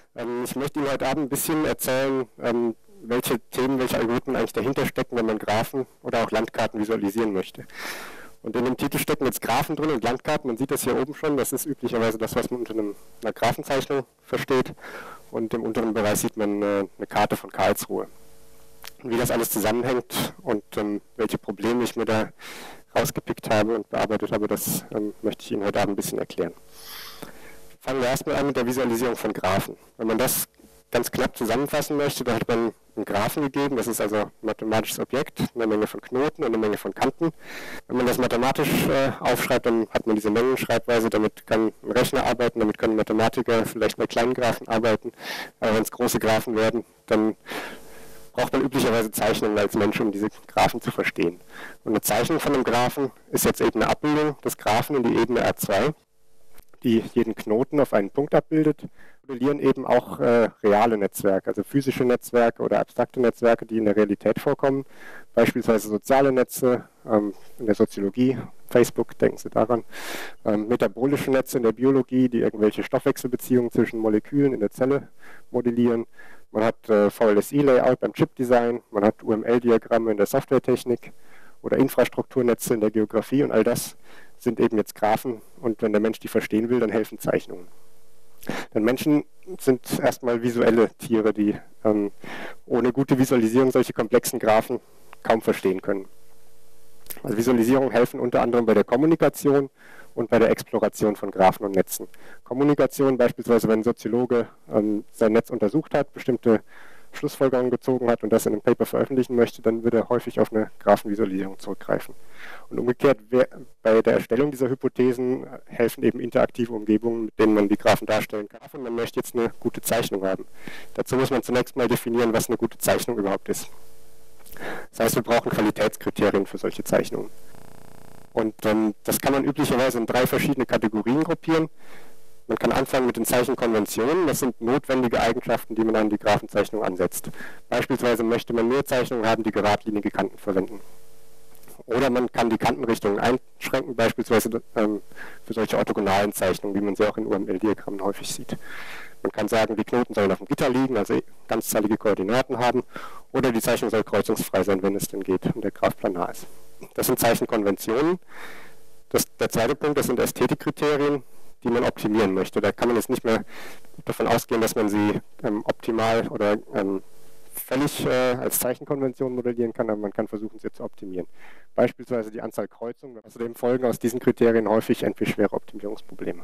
Ich möchte Ihnen heute Abend ein bisschen erzählen, welche Themen, welche Algorithmen eigentlich dahinter stecken, wenn man Graphen oder auch Landkarten visualisieren möchte. Und in dem Titel stecken jetzt Graphen drin und Landkarten. Man sieht das hier oben schon. Das ist üblicherweise das, was man unter einer Graphenzeichnung versteht. Und im unteren Bereich sieht man eine Karte von Karlsruhe. Und wie das alles zusammenhängt und welche Probleme ich mir da rausgepickt habe und bearbeitet habe, das möchte ich Ihnen heute Abend ein bisschen erklären. Fangen wir erstmal an mit der Visualisierung von Graphen. Wenn man das ganz knapp zusammenfassen möchte, da hat man einen Graphen gegeben, das ist also ein mathematisches Objekt, eine Menge von Knoten und eine Menge von Kanten. Wenn man das mathematisch aufschreibt, dann hat man diese Mengenschreibweise, damit kann ein Rechner arbeiten, damit können Mathematiker vielleicht bei kleinen Graphen arbeiten, aber wenn es große Graphen werden, dann braucht man üblicherweise Zeichnungen als Mensch, um diese Graphen zu verstehen. Und eine Zeichnung von einem Graphen ist jetzt eben eine Abbildung des Graphen in die Ebene R2, die jeden Knoten auf einen Punkt abbildet. Modellieren eben auch reale Netzwerke, also physische Netzwerke oder abstrakte Netzwerke, die in der Realität vorkommen, beispielsweise soziale Netze in der Soziologie, Facebook, denken Sie daran, metabolische Netze in der Biologie, die irgendwelche Stoffwechselbeziehungen zwischen Molekülen in der Zelle modellieren. Man hat VLSI-Layout beim Chipdesign, man hat UML-Diagramme in der Softwaretechnik oder Infrastrukturnetze in der Geografie und all das sind eben jetzt Graphen und wenn der Mensch die verstehen will, dann helfen Zeichnungen. Denn Menschen sind erstmal visuelle Tiere, die ohne gute Visualisierung solche komplexen Graphen kaum verstehen können. Also Visualisierungen helfen unter anderem bei der Kommunikation und bei der Exploration von Graphen und Netzen. Kommunikation beispielsweise, wenn ein Soziologe sein Netz untersucht hat, bestimmte Schlussfolgerungen gezogen hat und das in einem Paper veröffentlichen möchte, dann würde er häufig auf eine Graphenvisualisierung zurückgreifen. Und umgekehrt, bei der Erstellung dieser Hypothesen helfen eben interaktive Umgebungen, mit denen man die Graphen darstellen kann. Und man möchte jetzt eine gute Zeichnung haben. Dazu muss man zunächst mal definieren, was eine gute Zeichnung überhaupt ist. Das heißt, wir brauchen Qualitätskriterien für solche Zeichnungen. Und das kann man üblicherweise in 3 verschiedene Kategorien gruppieren. Man kann anfangen mit den Zeichenkonventionen. Das sind notwendige Eigenschaften, die man an die Graphenzeichnung ansetzt. Beispielsweise möchte man nur Zeichnungen haben, die geradlinige Kanten verwenden. Oder man kann die Kantenrichtungen einschränken, beispielsweise für solche orthogonalen Zeichnungen, wie man sie auch in UML-Diagrammen häufig sieht. Man kann sagen, die Knoten sollen auf dem Gitter liegen, also ganzzahlige Koordinaten haben, oder die Zeichnung soll kreuzungsfrei sein, wenn es denn geht und der Graph planar ist. Das sind Zeichenkonventionen. Der zweite Punkt, das sind Ästhetikkriterien, die man optimieren möchte. Da kann man jetzt nicht mehr davon ausgehen, dass man sie optimal oder völlig als Zeichenkonvention modellieren kann, aber man kann versuchen, sie zu optimieren. Beispielsweise die Anzahl Kreuzungen. Außerdem folgen aus diesen Kriterien häufig entweder schwere Optimierungsprobleme.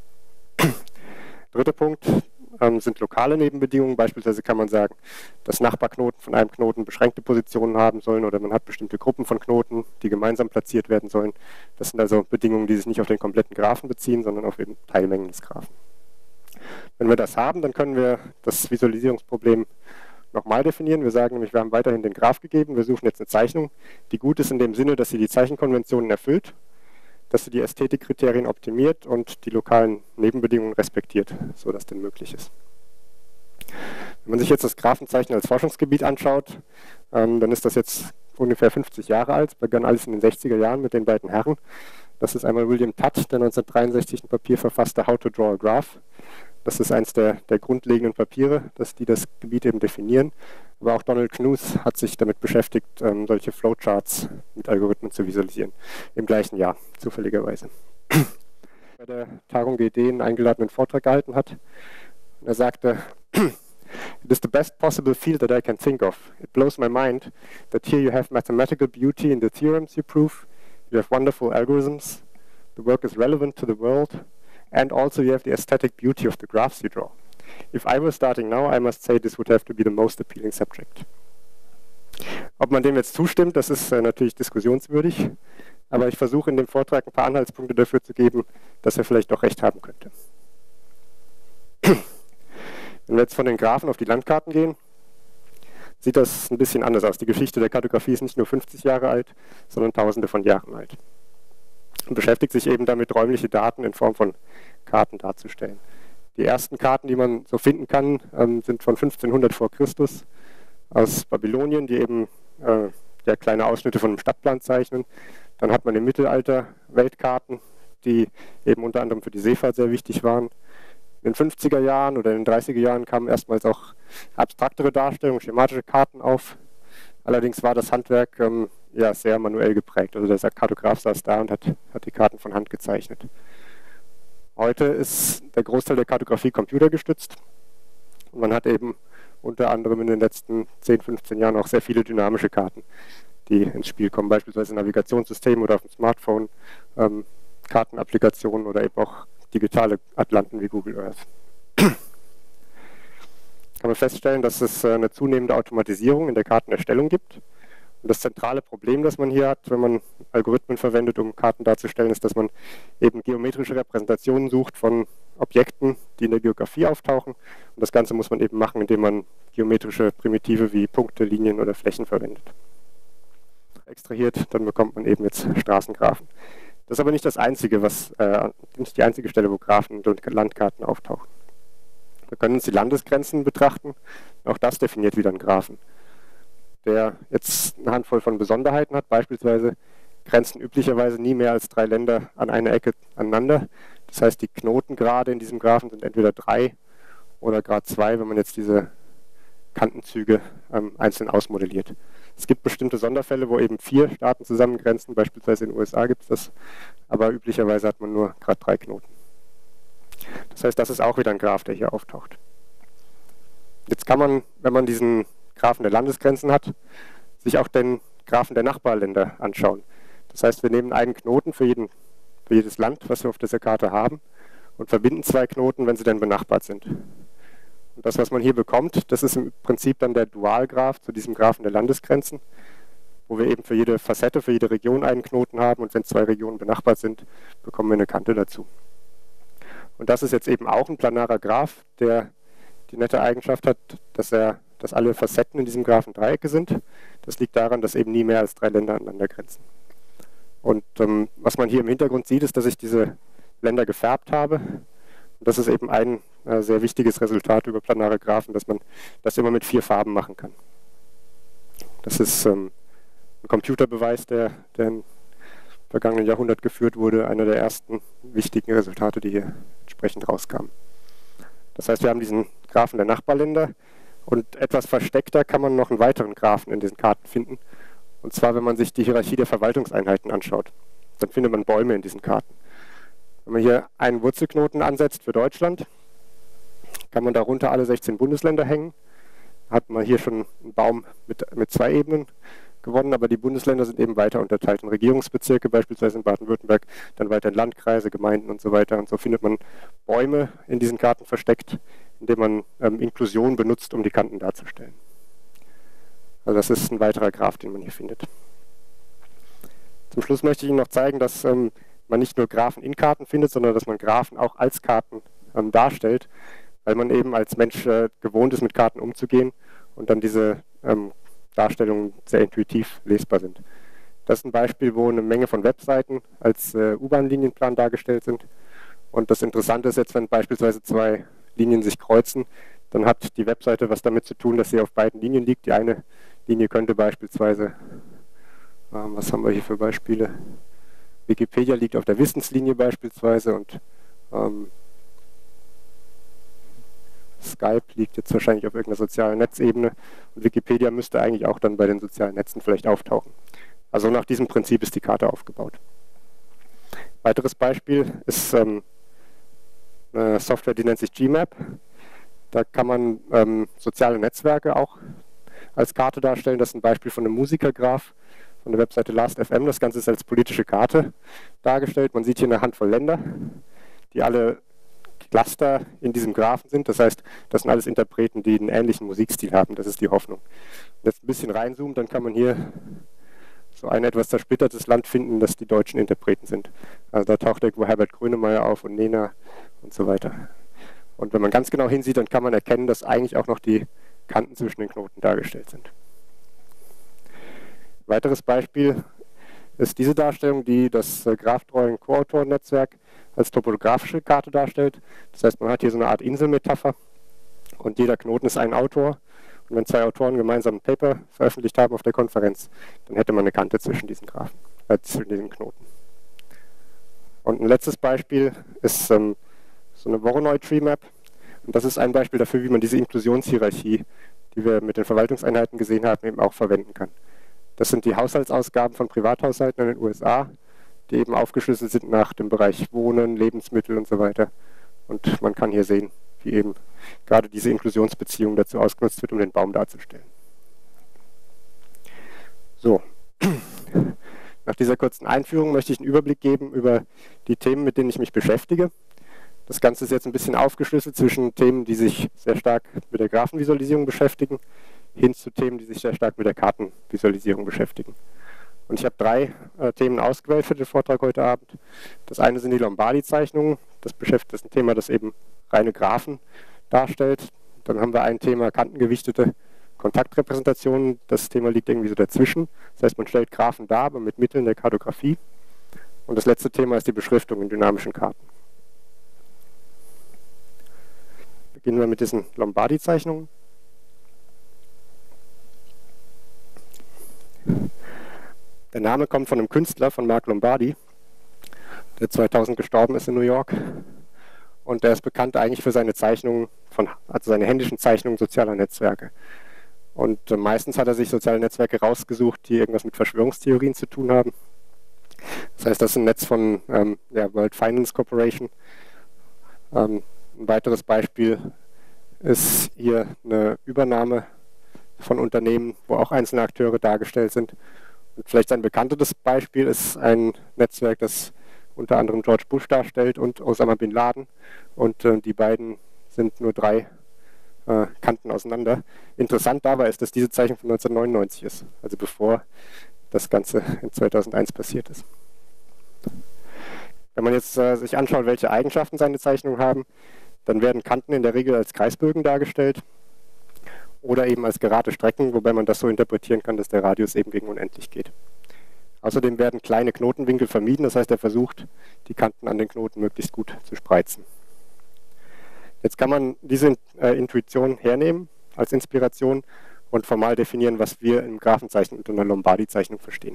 Dritter Punkt sind lokale Nebenbedingungen. Beispielsweise kann man sagen, dass Nachbarknoten von einem Knoten beschränkte Positionen haben sollen oder man hat bestimmte Gruppen von Knoten, die gemeinsam platziert werden sollen. Das sind also Bedingungen, die sich nicht auf den kompletten Graphen beziehen, sondern auf eben Teilmengen des Graphen. Wenn wir das haben, dann können wir das Visualisierungsproblem nochmal definieren. Wir sagen nämlich, wir haben weiterhin den Graph gegeben. Wir suchen jetzt eine Zeichnung, die gut ist in dem Sinne, dass sie die Zeichenkonventionen erfüllt, dass sie die Ästhetikkriterien optimiert und die lokalen Nebenbedingungen respektiert, so dass denn möglich ist. Wenn man sich jetzt das Graphenzeichnen als Forschungsgebiet anschaut, dann ist das jetzt ungefähr 50 Jahre alt. Es begann alles in den 60er Jahren mit den beiden Herren. Das ist einmal William Tutt, der 1963 ein Papier verfasste, How to Draw a Graph. Das ist eines der grundlegenden Papiere, die das Gebiet eben definieren. Aber auch Donald Knuth hat sich damit beschäftigt, solche Flowcharts mit Algorithmen zu visualisieren. Im gleichen Jahr, zufälligerweise. Bei der Tagung GD einen eingeladenen Vortrag gehalten hat. Und er sagte, "It is the best possible field that I can think of. It blows my mind that here you have mathematical beauty in the theorems you prove, you have wonderful algorithms, the work is relevant to the world, and also you have the aesthetic beauty of the graphs you draw. If I were starting now, I must say this would have to be the most appealing subject." Ob man dem jetzt zustimmt, das ist natürlich diskussionswürdig, aber ich versuche in dem Vortrag ein paar Anhaltspunkte dafür zu geben, dass er vielleicht doch recht haben könnte. Wenn wir jetzt von den Graphen auf die Landkarten gehen, sieht das ein bisschen anders aus. Die Geschichte der Kartografie ist nicht nur 50 Jahre alt, sondern Tausende von Jahren alt. Und beschäftigt sich eben damit, räumliche Daten in Form von Karten darzustellen. Die ersten Karten, die man so finden kann, sind von 1500 vor Christus aus Babylonien, die eben kleine Ausschnitte von einem Stadtplan zeichnen. Dann hat man im Mittelalter Weltkarten, die eben unter anderem für die Seefahrt sehr wichtig waren. In den 50er Jahren oder in den 30er Jahren kamen erstmals auch abstraktere Darstellungen, schematische Karten auf. Allerdings war das Handwerk ja, sehr manuell geprägt. Also der Kartograf saß da und hat die Karten von Hand gezeichnet. Heute ist der Großteil der Kartografie computergestützt. Und man hat eben unter anderem in den letzten 10, 15 Jahren auch sehr viele dynamische Karten, die ins Spiel kommen. Beispielsweise Navigationssysteme oder auf dem Smartphone, Kartenapplikationen oder eben auch digitale Atlanten wie Google Earth. Kann man feststellen, dass es eine zunehmende Automatisierung in der Kartenerstellung gibt. Und das zentrale Problem, das man hier hat, wenn man Algorithmen verwendet, um Karten darzustellen, ist, dass man eben geometrische Repräsentationen sucht von Objekten, die in der Geografie auftauchen. Und das Ganze muss man eben machen, indem man geometrische Primitive wie Punkte, Linien oder Flächen verwendet. Extrahiert, dann bekommt man eben jetzt Straßengraphen. Das ist aber nicht das einzige, nicht die einzige Stelle, wo Graphen und Landkarten auftauchen. Wir können uns die Landesgrenzen betrachten. Auch das definiert wieder einen Graphen, der jetzt eine Handvoll von Besonderheiten hat. Beispielsweise grenzen üblicherweise nie mehr als 3 Länder an einer Ecke aneinander. Das heißt, die Knotengrade in diesem Graphen sind entweder 3 oder Grad 2, wenn man jetzt diese Kantenzüge einzeln ausmodelliert. Es gibt bestimmte Sonderfälle, wo eben 4 Staaten zusammengrenzen, beispielsweise in den USA gibt es das, aber üblicherweise hat man nur Grad 3 Knoten. Das heißt, das ist auch wieder ein Graph, der hier auftaucht. Jetzt kann man, wenn man diesen Graphen der Landesgrenzen hat, sich auch den Graphen der Nachbarländer anschauen. Das heißt, wir nehmen einen Knoten für jedes Land, was wir auf dieser Karte haben, und verbinden 2 Knoten, wenn sie denn benachbart sind. Und das, was man hier bekommt, das ist im Prinzip dann der Dualgraph zu diesem Graphen der Landesgrenzen, wo wir eben für jede Facette, für jede Region einen Knoten haben, und wenn 2 Regionen benachbart sind, bekommen wir eine Kante dazu. Und das ist jetzt eben auch ein planarer Graph, der die nette Eigenschaft hat, dass alle Facetten in diesem Graphen Dreiecke sind. Das liegt daran, dass eben nie mehr als 3 Länder aneinander grenzen. Und was man hier im Hintergrund sieht, ist, dass ich diese Länder gefärbt habe. Und das ist eben ein sehr wichtiges Resultat über planare Graphen, dass man das immer mit 4 Farben machen kann. Das ist ein Computerbeweis, der im vergangenen Jahrhundert geführt wurde, einer der ersten wichtigen Resultate, die hier entsprechend rauskamen. Das heißt, wir haben diesen Graphen der Nachbarländer, und etwas versteckter kann man noch einen weiteren Graphen in diesen Karten finden. Und zwar, wenn man sich die Hierarchie der Verwaltungseinheiten anschaut, dann findet man Bäume in diesen Karten. Wenn man hier einen Wurzelknoten ansetzt für Deutschland, kann man darunter alle 16 Bundesländer hängen. Hat man hier schon einen Baum mit 2 Ebenen gewonnen, aber die Bundesländer sind eben weiter unterteilt in Regierungsbezirke, beispielsweise in Baden-Württemberg, dann weiter in Landkreise, Gemeinden und so weiter. Und so findet man Bäume in diesen Karten versteckt, indem man Inklusion benutzt, um die Kanten darzustellen. Also das ist ein weiterer Graph, den man hier findet. Zum Schluss möchte ich Ihnen noch zeigen, dass man nicht nur Graphen in Karten findet, sondern dass man Graphen auch als Karten darstellt, weil man eben als Mensch gewohnt ist, mit Karten umzugehen und dann diese Darstellungen sehr intuitiv lesbar sind. Das ist ein Beispiel, wo eine Menge von Webseiten als U-Bahn-Linienplan dargestellt sind. Und das Interessante ist jetzt, wenn beispielsweise 2 Linien sich kreuzen, dann hat die Webseite was damit zu tun, dass sie auf beiden Linien liegt. Die eine Linie könnte beispielsweise, was haben wir hier für Beispiele? Wikipedia liegt auf der Wissenslinie beispielsweise, und Skype liegt jetzt wahrscheinlich auf irgendeiner sozialen Netzebene, und Wikipedia müsste eigentlich auch dann bei den sozialen Netzen vielleicht auftauchen. Also nach diesem Prinzip ist die Karte aufgebaut. Weiteres Beispiel ist eine Software, die nennt sich Gmap. Da kann man soziale Netzwerke auch als Karte darstellen. Das ist ein Beispiel von einem Musikergraph von der Webseite Last.fm. Das Ganze ist als politische Karte dargestellt. Man sieht hier eine Handvoll Länder, die alle Cluster in diesem Graphen sind. Das heißt, das sind alles Interpreten, die einen ähnlichen Musikstil haben. Das ist die Hoffnung. Wenn jetzt ein bisschen reinzoomt, dann kann man hier so ein etwas zersplittertes Land finden, das die deutschen Interpreten sind. Also da taucht irgendwo Herbert Grönemeyer auf und Nena und so weiter. Und wenn man ganz genau hinsieht, dann kann man erkennen, dass eigentlich auch noch die Kanten zwischen den Knoten dargestellt sind. Weiteres Beispiel ist diese Darstellung, die das Graph Drawing Co-Autoren-Netzwerk als topografische Karte darstellt. Das heißt, man hat hier so eine Art Inselmetapher, und jeder Knoten ist ein Autor. Und wenn 2 Autoren gemeinsam ein Paper veröffentlicht haben auf der Konferenz, dann hätte man eine Kante zwischen diesen Graphen, zwischen diesen Knoten. Und ein letztes Beispiel ist so so eine Voronoi Tree Map. Und das ist ein Beispiel dafür, wie man diese Inklusionshierarchie, die wir mit den Verwaltungseinheiten gesehen haben, eben auch verwenden kann. Das sind die Haushaltsausgaben von Privathaushalten in den USA, die eben aufgeschlüsselt sind nach dem Bereich Wohnen, Lebensmittel und so weiter. Und man kann hier sehen, wie eben gerade diese Inklusionsbeziehung dazu ausgenutzt wird, um den Baum darzustellen. So, nach dieser kurzen Einführung möchte ich einen Überblick geben über die Themen, mit denen ich mich beschäftige. Das Ganze ist jetzt ein bisschen aufgeschlüsselt zwischen Themen, die sich sehr stark mit der Graphenvisualisierung beschäftigen, hin zu Themen, die sich sehr stark mit der Kartenvisualisierung beschäftigen. Und ich habe 3 Themen ausgewählt für den Vortrag heute Abend. Das eine sind die Lombardi-Zeichnungen. Das ist ein Thema, das eben reine Graphen darstellt. Dann haben wir ein Thema kantengewichtete Kontaktrepräsentationen. Das Thema liegt irgendwie so dazwischen. Das heißt, man stellt Graphen dar, aber mit Mitteln der Kartografie. Und das letzte Thema ist die Beschriftung in dynamischen Karten. Beginnen wir mit diesen Lombardi-Zeichnungen. Der Name kommt von einem Künstler, von Mark Lombardi, der 2000 gestorben ist in New York. Und der ist bekannt eigentlich für seine Zeichnungen, also seine händischen Zeichnungen sozialer Netzwerke. Und meistens hat er sich soziale Netzwerke rausgesucht, die irgendwas mit Verschwörungstheorien zu tun haben. Das heißt, das ist ein Netz von der World Finance Corporation. Ein weiteres Beispiel ist hier eine Übernahme von Unternehmen, wo auch einzelne Akteure dargestellt sind. Und vielleicht ein bekannteres Beispiel ist ein Netzwerk, das unter anderem George Bush darstellt und Osama Bin Laden. Und die beiden sind nur 3 Kanten auseinander. Interessant dabei ist, dass diese Zeichnung von 1999 ist, also bevor das Ganze in 2001 passiert ist. Wenn man jetzt sich anschaut, welche Eigenschaften seine Zeichnungen haben, dann werden Kanten in der Regel als Kreisbögen dargestellt oder eben als gerade Strecken, wobei man das so interpretieren kann, dass der Radius eben gegen unendlich geht. Außerdem werden kleine Knotenwinkel vermieden, das heißt, er versucht, die Kanten an den Knoten möglichst gut zu spreizen. Jetzt kann man diese Intuition hernehmen als Inspiration und formal definieren, was wir im Graphenzeichnen unter einer Lombardi-Zeichnung verstehen.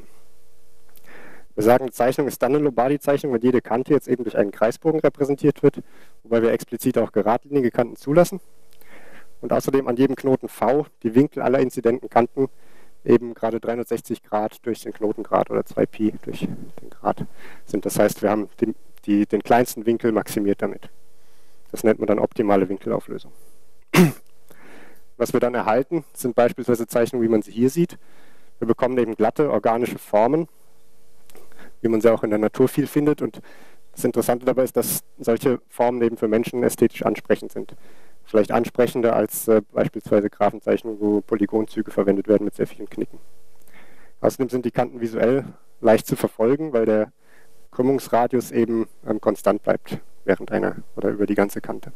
Wir sagen, eine Zeichnung ist dann eine Lombardi-Zeichnung, wenn jede Kante jetzt eben durch einen Kreisbogen repräsentiert wird, wobei wir explizit auch geradlinige Kanten zulassen. Und außerdem an jedem Knoten V die Winkel aller inzidenten Kanten eben gerade 360 Grad durch den Knotengrad oder 2π durch den Grad sind. Das heißt, wir haben den kleinsten Winkel maximiert damit. Das nennt man dann optimale Winkelauflösung. Was wir dann erhalten, sind beispielsweise Zeichnungen, wie man sie hier sieht. Wir bekommen eben glatte organische Formen, wie man sie auch in der Natur viel findet. Und das Interessante dabei ist, dass solche Formen eben für Menschen ästhetisch ansprechend sind. Vielleicht ansprechender als beispielsweise Graphenzeichnungen, wo Polygonzüge verwendet werden mit sehr vielen Knicken. Außerdem sind die Kanten visuell leicht zu verfolgen, weil der Krümmungsradius eben konstant bleibt während einer oder über die ganze Kante.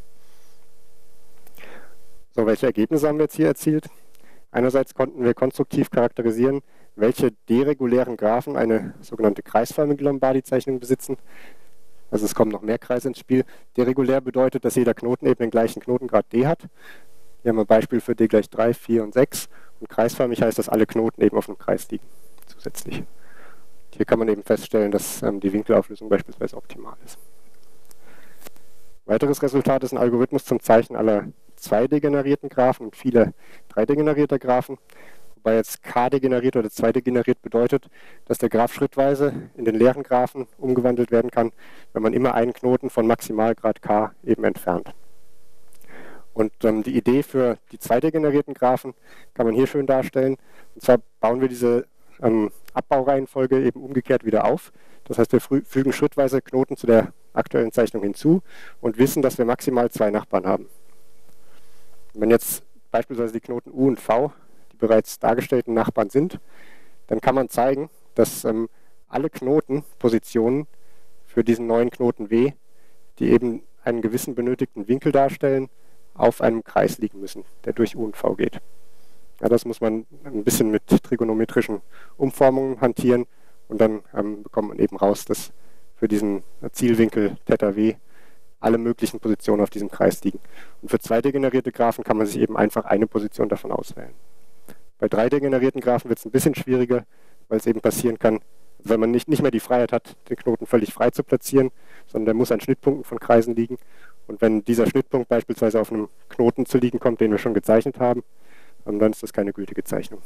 So, welche Ergebnisse haben wir jetzt hier erzielt? Einerseits konnten wir konstruktiv charakterisieren, welche deregulären Graphen eine sogenannte kreisförmige Lombardi-Zeichnung besitzen. Also es kommen noch mehr Kreise ins Spiel. Deregulär bedeutet, dass jeder Knoten eben den gleichen Knotengrad d hat. Hier haben wir ein Beispiel für d gleich 3, 4 und 6. Und kreisförmig heißt, dass alle Knoten eben auf einem Kreis liegen, zusätzlich. Hier kann man eben feststellen, dass die Winkelauflösung beispielsweise optimal ist. Weiteres Resultat ist ein Algorithmus zum Zeichnen aller 2-degenerierten Graphen und vieler 3-degenerierter Graphen. Wobei jetzt k degeneriert oder 2-degeneriert bedeutet, dass der Graph schrittweise in den leeren Graphen umgewandelt werden kann, wenn man immer einen Knoten von Maximalgrad k eben entfernt. Und die Idee für die 2-degenerierten Graphen kann man hier schön darstellen. Und zwar bauen wir diese Abbaureihenfolge eben umgekehrt wieder auf. Das heißt, wir fügen schrittweise Knoten zu der aktuellen Zeichnung hinzu und wissen, dass wir maximal 2 Nachbarn haben. Wenn jetzt beispielsweise die Knoten U und V die bereits dargestellten Nachbarn sind, dann kann man zeigen, dass alle Knotenpositionen für diesen neuen Knoten W, die eben einen gewissen benötigten Winkel darstellen, auf einem Kreis liegen müssen, der durch U und V geht. Ja, das muss man ein bisschen mit trigonometrischen Umformungen hantieren und dann bekommt man eben raus, dass für diesen Zielwinkel θw alle möglichen Positionen auf diesem Kreis liegen. Und für 2-degenerierte Graphen kann man sich eben einfach eine Position davon auswählen. Bei 3-degenerierten Graphen wird es ein bisschen schwieriger, weil es eben passieren kann, Also wenn man nicht mehr die Freiheit hat, den Knoten völlig frei zu platzieren, sondern der muss an Schnittpunkten von Kreisen liegen. Und wenn dieser Schnittpunkt beispielsweise auf einem Knoten zu liegen kommt, den wir schon gezeichnet haben, dann ist das keine gültige Zeichnung.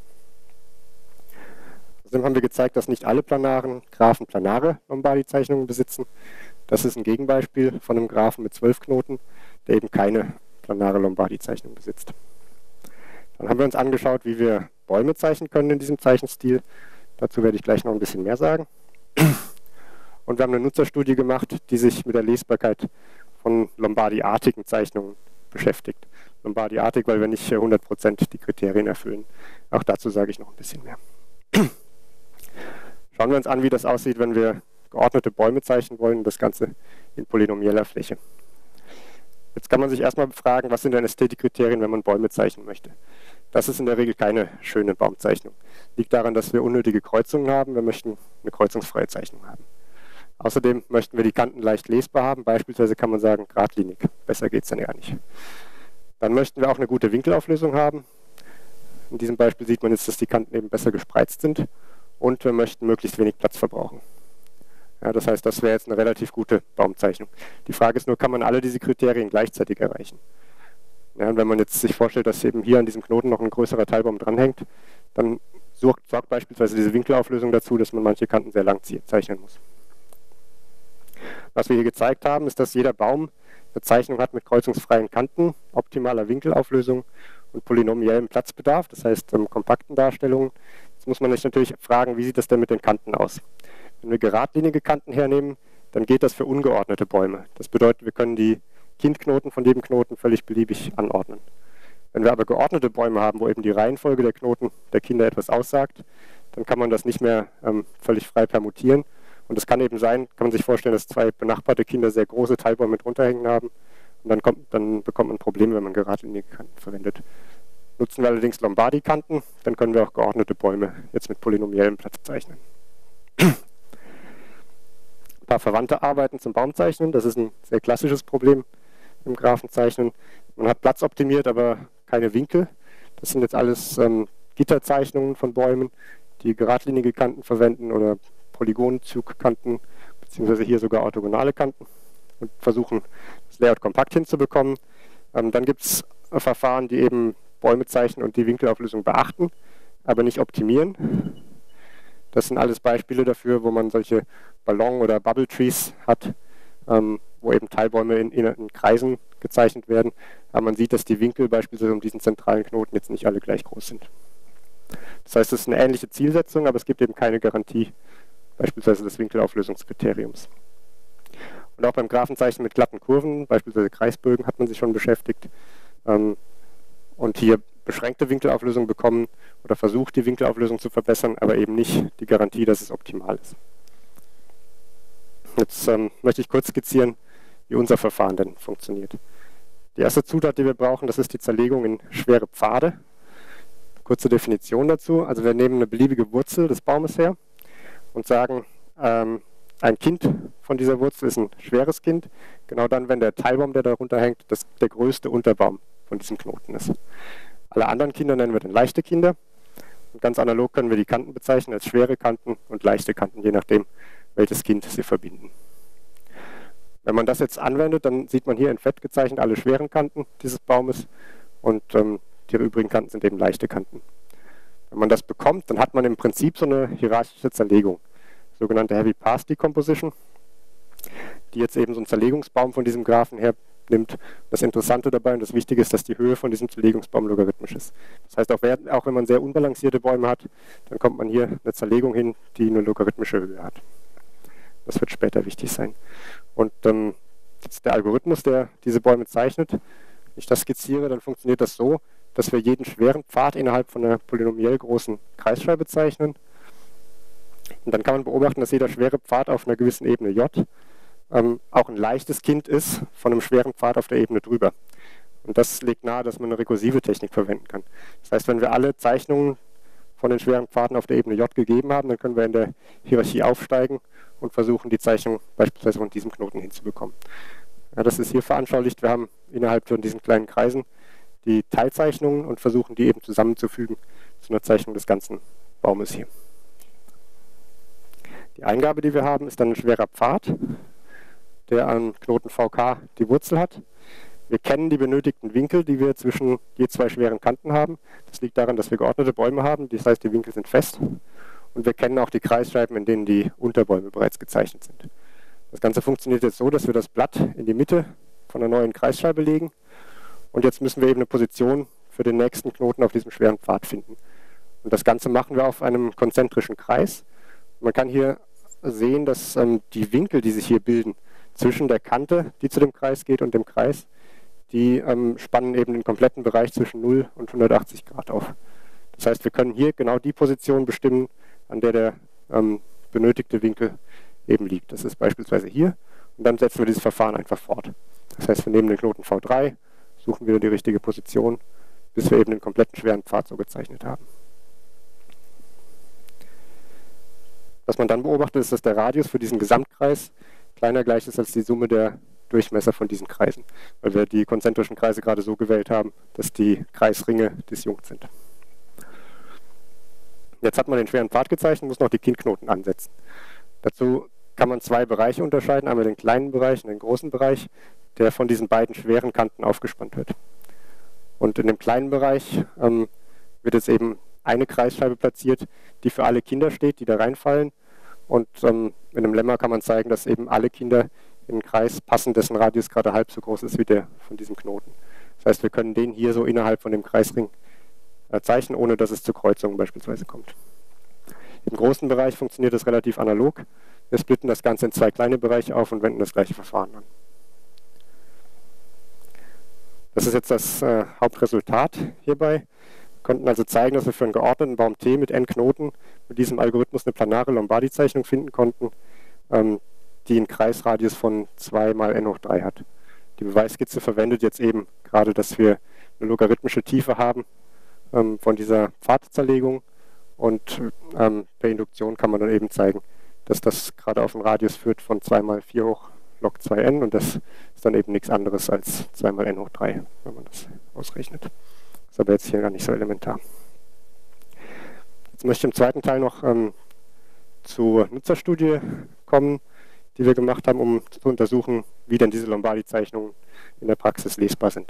Außerdem haben wir gezeigt, dass nicht alle planaren Graphen planare Lombardi-Zeichnungen besitzen. Das ist ein Gegenbeispiel von einem Graphen mit 12 Knoten, der eben keine planare Lombardi-Zeichnung besitzt. Dann haben wir uns angeschaut, wie wir Bäume zeichnen können in diesem Zeichenstil. Dazu werde ich gleich noch ein bisschen mehr sagen. Und wir haben eine Nutzerstudie gemacht, die sich mit der Lesbarkeit von Lombardi-artigen Zeichnungen beschäftigt. Lombardi-artig, weil wir nicht 100% die Kriterien erfüllen. Auch dazu sage ich noch ein bisschen mehr. Schauen wir uns an, wie das aussieht, wenn wir geordnete Bäume zeichnen wollen, das Ganze in polynomieller Fläche. Jetzt kann man sich erstmal fragen, was sind denn Ästhetikkriterien, wenn man Bäume zeichnen möchte? Das ist in der Regel keine schöne Baumzeichnung. Liegt daran, dass wir unnötige Kreuzungen haben. Wir möchten eine kreuzungsfreie Zeichnung haben. Außerdem möchten wir die Kanten leicht lesbar haben. Beispielsweise kann man sagen, geradlinig. Besser geht es dann ja nicht. Dann möchten wir auch eine gute Winkelauflösung haben. In diesem Beispiel sieht man jetzt, dass die Kanten eben besser gespreizt sind. Und wir möchten möglichst wenig Platz verbrauchen. Ja, das heißt, das wäre jetzt eine relativ gute Baumzeichnung. Die Frage ist nur, kann man alle diese Kriterien gleichzeitig erreichen? Ja, und wenn man jetzt sich vorstellt, dass eben hier an diesem Knoten noch ein größerer Teilbaum dranhängt, dann sorgt beispielsweise diese Winkelauflösung dazu, dass man manche Kanten sehr lang zeichnen muss. Was wir hier gezeigt haben, ist, dass jeder Baum eine Zeichnung hat mit kreuzungsfreien Kanten, optimaler Winkelauflösung und polynomiellem Platzbedarf, das heißt kompakten Darstellungen. Jetzt muss man sich natürlich fragen, wie sieht das denn mit den Kanten aus? Wenn wir geradlinige Kanten hernehmen, dann geht das für ungeordnete Bäume. Das bedeutet, wir können die Kindknoten von jedem Knoten völlig beliebig anordnen. Wenn wir aber geordnete Bäume haben, wo eben die Reihenfolge der Knoten der Kinder etwas aussagt, dann kann man das nicht mehr völlig frei permutieren. Und es kann eben sein, kann man sich vorstellen, dass zwei benachbarte Kinder sehr große Teilbäume mit runterhängen haben. Und dann bekommt man Probleme, wenn man geradlinige Kanten verwendet. Nutzen wir allerdings Lombardi-Kanten, dann können wir auch geordnete Bäume jetzt mit polynomiellem Platz zeichnen. Ein paar verwandte Arbeiten zum Baumzeichnen. Das ist ein sehr klassisches Problem im Graphenzeichnen. Man hat Platz optimiert, aber keine Winkel. Das sind jetzt alles Gitterzeichnungen von Bäumen, die geradlinige Kanten verwenden oder Polygonzugkanten, beziehungsweise hier sogar orthogonale Kanten und versuchen, das Layout kompakt hinzubekommen. Dann gibt es Verfahren, die eben Bäume zeichnen und die Winkelauflösung beachten, aber nicht optimieren. Das sind alles Beispiele dafür, wo man solche Ballon- oder Bubble Trees hat, wo eben Teilbäume in Kreisen gezeichnet werden. Aber man sieht, dass die Winkel beispielsweise um diesen zentralen Knoten jetzt nicht alle gleich groß sind. Das heißt, es ist eine ähnliche Zielsetzung, aber es gibt eben keine Garantie, beispielsweise des Winkelauflösungskriteriums. Und auch beim Graphenzeichnen mit glatten Kurven, beispielsweise Kreisbögen, hat man sich schon beschäftigt. Und hier beschränkte Winkelauflösung bekommen oder versucht, die Winkelauflösung zu verbessern, aber eben nicht die Garantie, dass es optimal ist. Jetzt möchte ich kurz skizzieren, wie unser Verfahren denn funktioniert. Die erste Zutat, die wir brauchen, das ist die Zerlegung in schwere Pfade. Kurze Definition dazu. Also wir nehmen eine beliebige Wurzel des Baumes her und sagen, ein Kind von dieser Wurzel ist ein schweres Kind, genau dann, wenn der Teilbaum, der darunter hängt, der größte Unterbaum von diesem Knoten ist. Alle anderen Kinder nennen wir dann leichte Kinder. Und ganz analog können wir die Kanten bezeichnen als schwere Kanten und leichte Kanten, je nachdem, welches Kind sie verbinden. Wenn man das jetzt anwendet, dann sieht man hier in Fett gezeichnet alle schweren Kanten dieses Baumes und die übrigen Kanten sind eben leichte Kanten. Wenn man das bekommt, dann hat man im Prinzip so eine hierarchische Zerlegung, sogenannte Heavy Path Decomposition, die jetzt eben so einen Zerlegungsbaum von diesem Graphen hernimmt. Das Interessante dabei und das Wichtige ist, dass die Höhe von diesem Zerlegungsbaum logarithmisch ist. Das heißt, auch wenn man sehr unbalancierte Bäume hat, dann kommt man hier eine Zerlegung hin, die eine logarithmische Höhe hat. Das wird später wichtig sein. Und jetzt der Algorithmus, der diese Bäume zeichnet, wenn ich das skizziere, dann funktioniert das so, dass wir jeden schweren Pfad innerhalb von einer polynomiell großen Kreisscheibe zeichnen. Und dann kann man beobachten, dass jeder schwere Pfad auf einer gewissen Ebene J auch ein leichtes Kind ist von einem schweren Pfad auf der Ebene drüber. Und das legt nahe, dass man eine rekursive Technik verwenden kann. Das heißt, wenn wir alle Zeichnungen von den schweren Pfaden auf der Ebene J gegeben haben, dann können wir in der Hierarchie aufsteigen und versuchen, die Zeichnung beispielsweise von diesem Knoten hinzubekommen. Ja, das ist hier veranschaulicht. Wir haben innerhalb von diesen kleinen Kreisen die Teilzeichnungen und versuchen, die eben zusammenzufügen zu einer Zeichnung des ganzen Baumes hier. Die Eingabe, die wir haben, ist dann ein schwerer Pfad, der an Knoten VK die Wurzel hat. Wir kennen die benötigten Winkel, die wir zwischen je zwei schweren Kanten haben. Das liegt daran, dass wir geordnete Bäume haben, das heißt, die Winkel sind fest. Und wir kennen auch die Kreisscheiben, in denen die Unterbäume bereits gezeichnet sind. Das Ganze funktioniert jetzt so, dass wir das Blatt in die Mitte von einer neuen Kreisscheibe legen. Und jetzt müssen wir eben eine Position für den nächsten Knoten auf diesem schweren Pfad finden. Und das Ganze machen wir auf einem konzentrischen Kreis. Man kann hier sehen, dass die Winkel, die sich hier bilden, zwischen der Kante, die zu dem Kreis geht, und dem Kreis, die spannen eben den kompletten Bereich zwischen 0 und 180 Grad auf. Das heißt, wir können hier genau die Position bestimmen, an der der benötigte Winkel eben liegt. Das ist beispielsweise hier. Und dann setzen wir dieses Verfahren einfach fort. Das heißt, wir nehmen den Knoten V3, suchen wieder die richtige Position, bis wir eben den kompletten schweren Pfad so gezeichnet haben. Was man dann beobachtet, ist, dass der Radius für diesen Gesamtkreis kleiner gleich ist als die Summe der Durchmesser von diesen Kreisen, weil wir die konzentrischen Kreise gerade so gewählt haben, dass die Kreisringe disjunkt sind. Jetzt hat man den schweren Pfad gezeichnet, muss noch die Kindknoten ansetzen. Dazu kann man zwei Bereiche unterscheiden, einmal den kleinen Bereich und den großen Bereich, der von diesen beiden schweren Kanten aufgespannt wird. Und in dem kleinen Bereich wird jetzt eben eine Kreisscheibe platziert, die für alle Kinder steht, die da reinfallen. Und in einem Lemma kann man zeigen, dass eben alle Kinder in einen Kreis passen, dessen Radius gerade halb so groß ist wie der von diesem Knoten. Das heißt, wir können den hier so innerhalb von dem Kreisring zeichnen, ohne dass es zu Kreuzungen beispielsweise kommt. Im großen Bereich funktioniert das relativ analog. Wir splitten das Ganze in zwei kleine Bereiche auf und wenden das gleiche Verfahren an. Das ist jetzt das Hauptresultat hierbei. Wir konnten also zeigen, dass wir für einen geordneten Baum T mit n Knoten mit diesem Algorithmus eine planare Lombardi-Zeichnung finden konnten, die einen Kreisradius von 2 mal n hoch 3 hat. Die Beweisskizze verwendet jetzt eben gerade, dass wir eine logarithmische Tiefe haben von dieser Pfadzerlegung, und per Induktion kann man dann eben zeigen, dass das gerade auf einen Radius führt von 2 mal 4 hoch log 2n, und das ist dann eben nichts anderes als 2 mal n hoch 3, wenn man das ausrechnet. Das ist aber jetzt hier gar nicht so elementar. Jetzt möchte ich im zweiten Teil noch zur Nutzerstudie kommen, die wir gemacht haben, um zu untersuchen, wie denn diese Lombardi-Zeichnungen in der Praxis lesbar sind.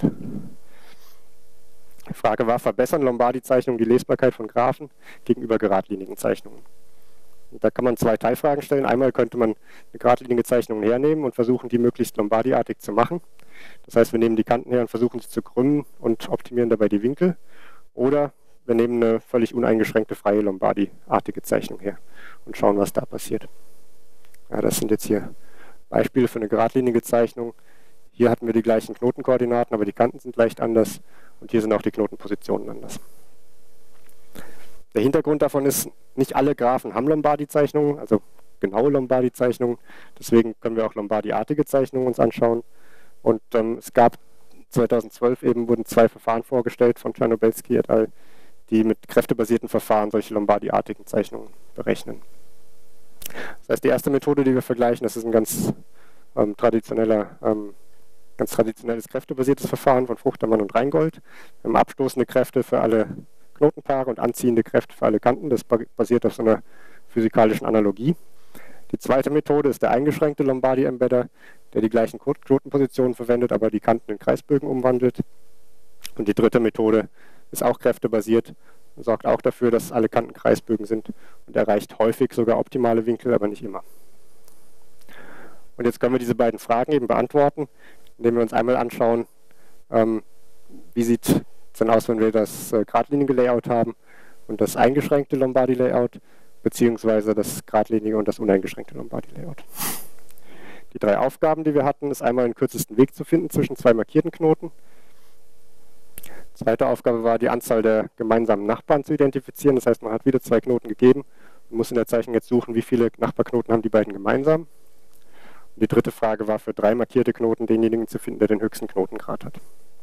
Die Frage war, verbessern Lombardi-Zeichnungen die Lesbarkeit von Graphen gegenüber geradlinigen Zeichnungen? Und da kann man zwei Teilfragen stellen. Einmal könnte man eine geradlinige Zeichnung hernehmen und versuchen, die möglichst Lombardi-artig zu machen. Das heißt, wir nehmen die Kanten her und versuchen sie zu krümmen und optimieren dabei die Winkel. Oder wir nehmen eine völlig uneingeschränkte freie Lombardi-artige Zeichnung her und schauen, was da passiert. Ja, das sind jetzt hier Beispiele für eine geradlinige Zeichnung. Hier hatten wir die gleichen Knotenkoordinaten, aber die Kanten sind leicht anders. Und hier sind auch die Knotenpositionen anders. Der Hintergrund davon ist, nicht alle Graphen haben Lombardi-Zeichnungen, also genaue Lombardi-Zeichnungen. Deswegen können wir auch Lombardi-artige Zeichnungen uns anschauen. Und es gab 2012 eben, wurden zwei Verfahren vorgestellt von Czarnobelski et al., die mit kräftebasierten Verfahren solche Lombardi-artigen Zeichnungen berechnen. Das heißt, die erste Methode, die wir vergleichen, das ist ein ganz traditionelles kräftebasiertes Verfahren von Fruchtermann und Reingold. Wir haben abstoßende Kräfte für alle Knotenpaare und anziehende Kräfte für alle Kanten. Das basiert auf so einer physikalischen Analogie. Die zweite Methode ist der eingeschränkte Lombardi-Embedder, der die gleichen Knotenpositionen verwendet, aber die Kanten in Kreisbögen umwandelt. Und die dritte Methode ist auch kräftebasiert und sorgt auch dafür, dass alle Kanten Kreisbögen sind und erreicht häufig sogar optimale Winkel, aber nicht immer. Und jetzt können wir diese beiden Fragen eben beantworten, indem wir uns einmal anschauen, wie sieht es denn aus, wenn wir das geradlinige Layout haben und das eingeschränkte Lombardi-Layout, beziehungsweise das geradlinige und das uneingeschränkte Lombardi-Layout. Die drei Aufgaben, die wir hatten, ist einmal den kürzesten Weg zu finden zwischen zwei markierten Knoten. Zweite Aufgabe war, die Anzahl der gemeinsamen Nachbarn zu identifizieren. Das heißt, man hat wieder zwei Knoten gegeben und muss in der Zeichnung jetzt suchen, wie viele Nachbarknoten haben die beiden gemeinsam. Und die dritte Frage war, für drei markierte Knoten denjenigen zu finden, der den höchsten Knotengrad hat.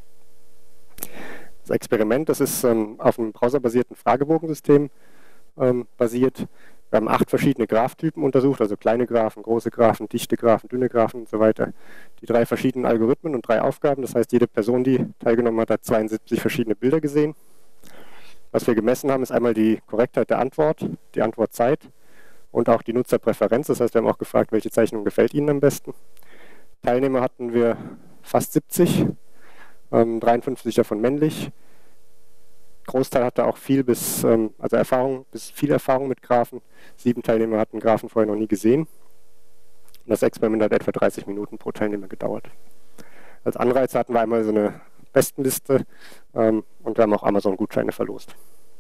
Das Experiment, das ist auf einem browserbasierten Fragebogensystem basiert. Wir haben 8 verschiedene Graphtypen untersucht, also kleine Graphen, große Graphen, dichte Graphen, dünne Graphen und so weiter. Die 3 verschiedenen Algorithmen und 3 Aufgaben, das heißt, jede Person, die teilgenommen hat, hat 72 verschiedene Bilder gesehen. Was wir gemessen haben, ist einmal die Korrektheit der Antwort, die Antwortzeit und auch die Nutzerpräferenz. Das heißt, wir haben auch gefragt, welche Zeichnung gefällt Ihnen am besten. Teilnehmer hatten wir fast 70, 53 davon männlich. Großteil hatte auch viel viel Erfahrung mit Graphen. 7 Teilnehmer hatten Graphen vorher noch nie gesehen. Und das Experiment hat etwa 30 Minuten pro Teilnehmer gedauert. Als Anreiz hatten wir einmal so eine Bestenliste und wir haben auch Amazon-Gutscheine verlost.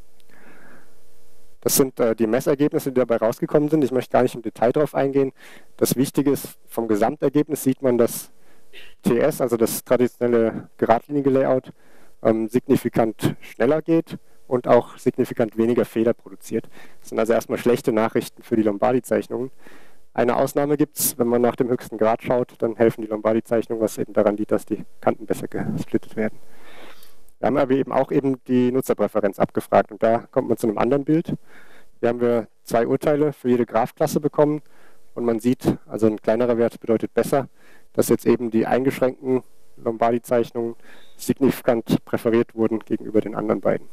Das sind die Messergebnisse, die dabei rausgekommen sind. Ich möchte gar nicht im Detail darauf eingehen. Das Wichtige ist, vom Gesamtergebnis sieht man, dass TS, also das traditionelle geradlinige Layout, signifikant schneller geht und auch signifikant weniger Fehler produziert. Das sind also erstmal schlechte Nachrichten für die Lombardi-Zeichnungen. Eine Ausnahme gibt es, wenn man nach dem höchsten Grad schaut, dann helfen die Lombardi-Zeichnungen, was eben daran liegt, dass die Kanten besser gesplittet werden. Wir haben aber eben auch die Nutzerpräferenz abgefragt und da kommt man zu einem anderen Bild. Hier haben wir 2 Urteile für jede Graphklasse bekommen und man sieht, also ein kleinerer Wert bedeutet besser, dass jetzt eben die eingeschränkten Lombardi-Zeichnungen signifikant präferiert wurden gegenüber den anderen beiden.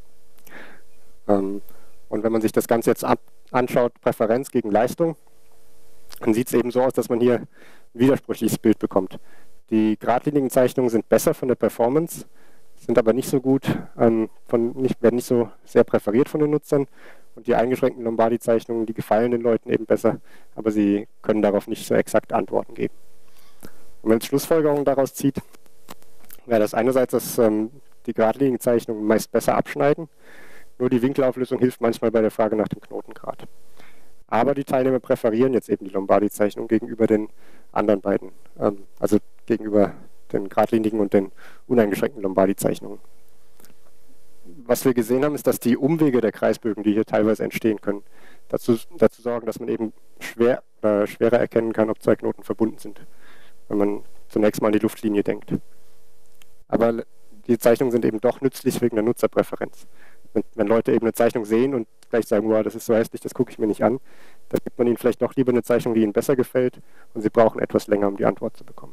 Und wenn man sich das Ganze jetzt anschaut, Präferenz gegen Leistung, dann sieht es eben so aus, dass man hier ein widersprüchliches Bild bekommt. Die geradlinigen Zeichnungen sind besser von der Performance, sind aber nicht so gut, werden nicht so sehr präferiert von den Nutzern. Und die eingeschränkten Lombardi-Zeichnungen, die gefallen den Leuten eben besser, aber sie können darauf nicht so exakt Antworten geben. Und wenn man Schlussfolgerungen daraus zieht, wäre das einerseits, dass die geradlinigen Zeichnungen meist besser abschneiden, nur die Winkelauflösung hilft manchmal bei der Frage nach dem Knotengrad. Aber die Teilnehmer präferieren jetzt eben die Lombardi-Zeichnung gegenüber den anderen beiden, also gegenüber den geradlinigen und den uneingeschränkten Lombardi-Zeichnungen. Was wir gesehen haben, ist, dass die Umwege der Kreisbögen, die hier teilweise entstehen können, dazu sorgen, dass man eben schwerer erkennen kann, ob 2 Knoten verbunden sind, wenn man zunächst mal an die Luftlinie denkt. Aber die Zeichnungen sind eben doch nützlich wegen der Nutzerpräferenz. Wenn Leute eben eine Zeichnung sehen und gleich sagen, wow, das ist so hässlich, das gucke ich mir nicht an, dann gibt man ihnen vielleicht doch lieber eine Zeichnung, die ihnen besser gefällt und sie brauchen etwas länger, um die Antwort zu bekommen.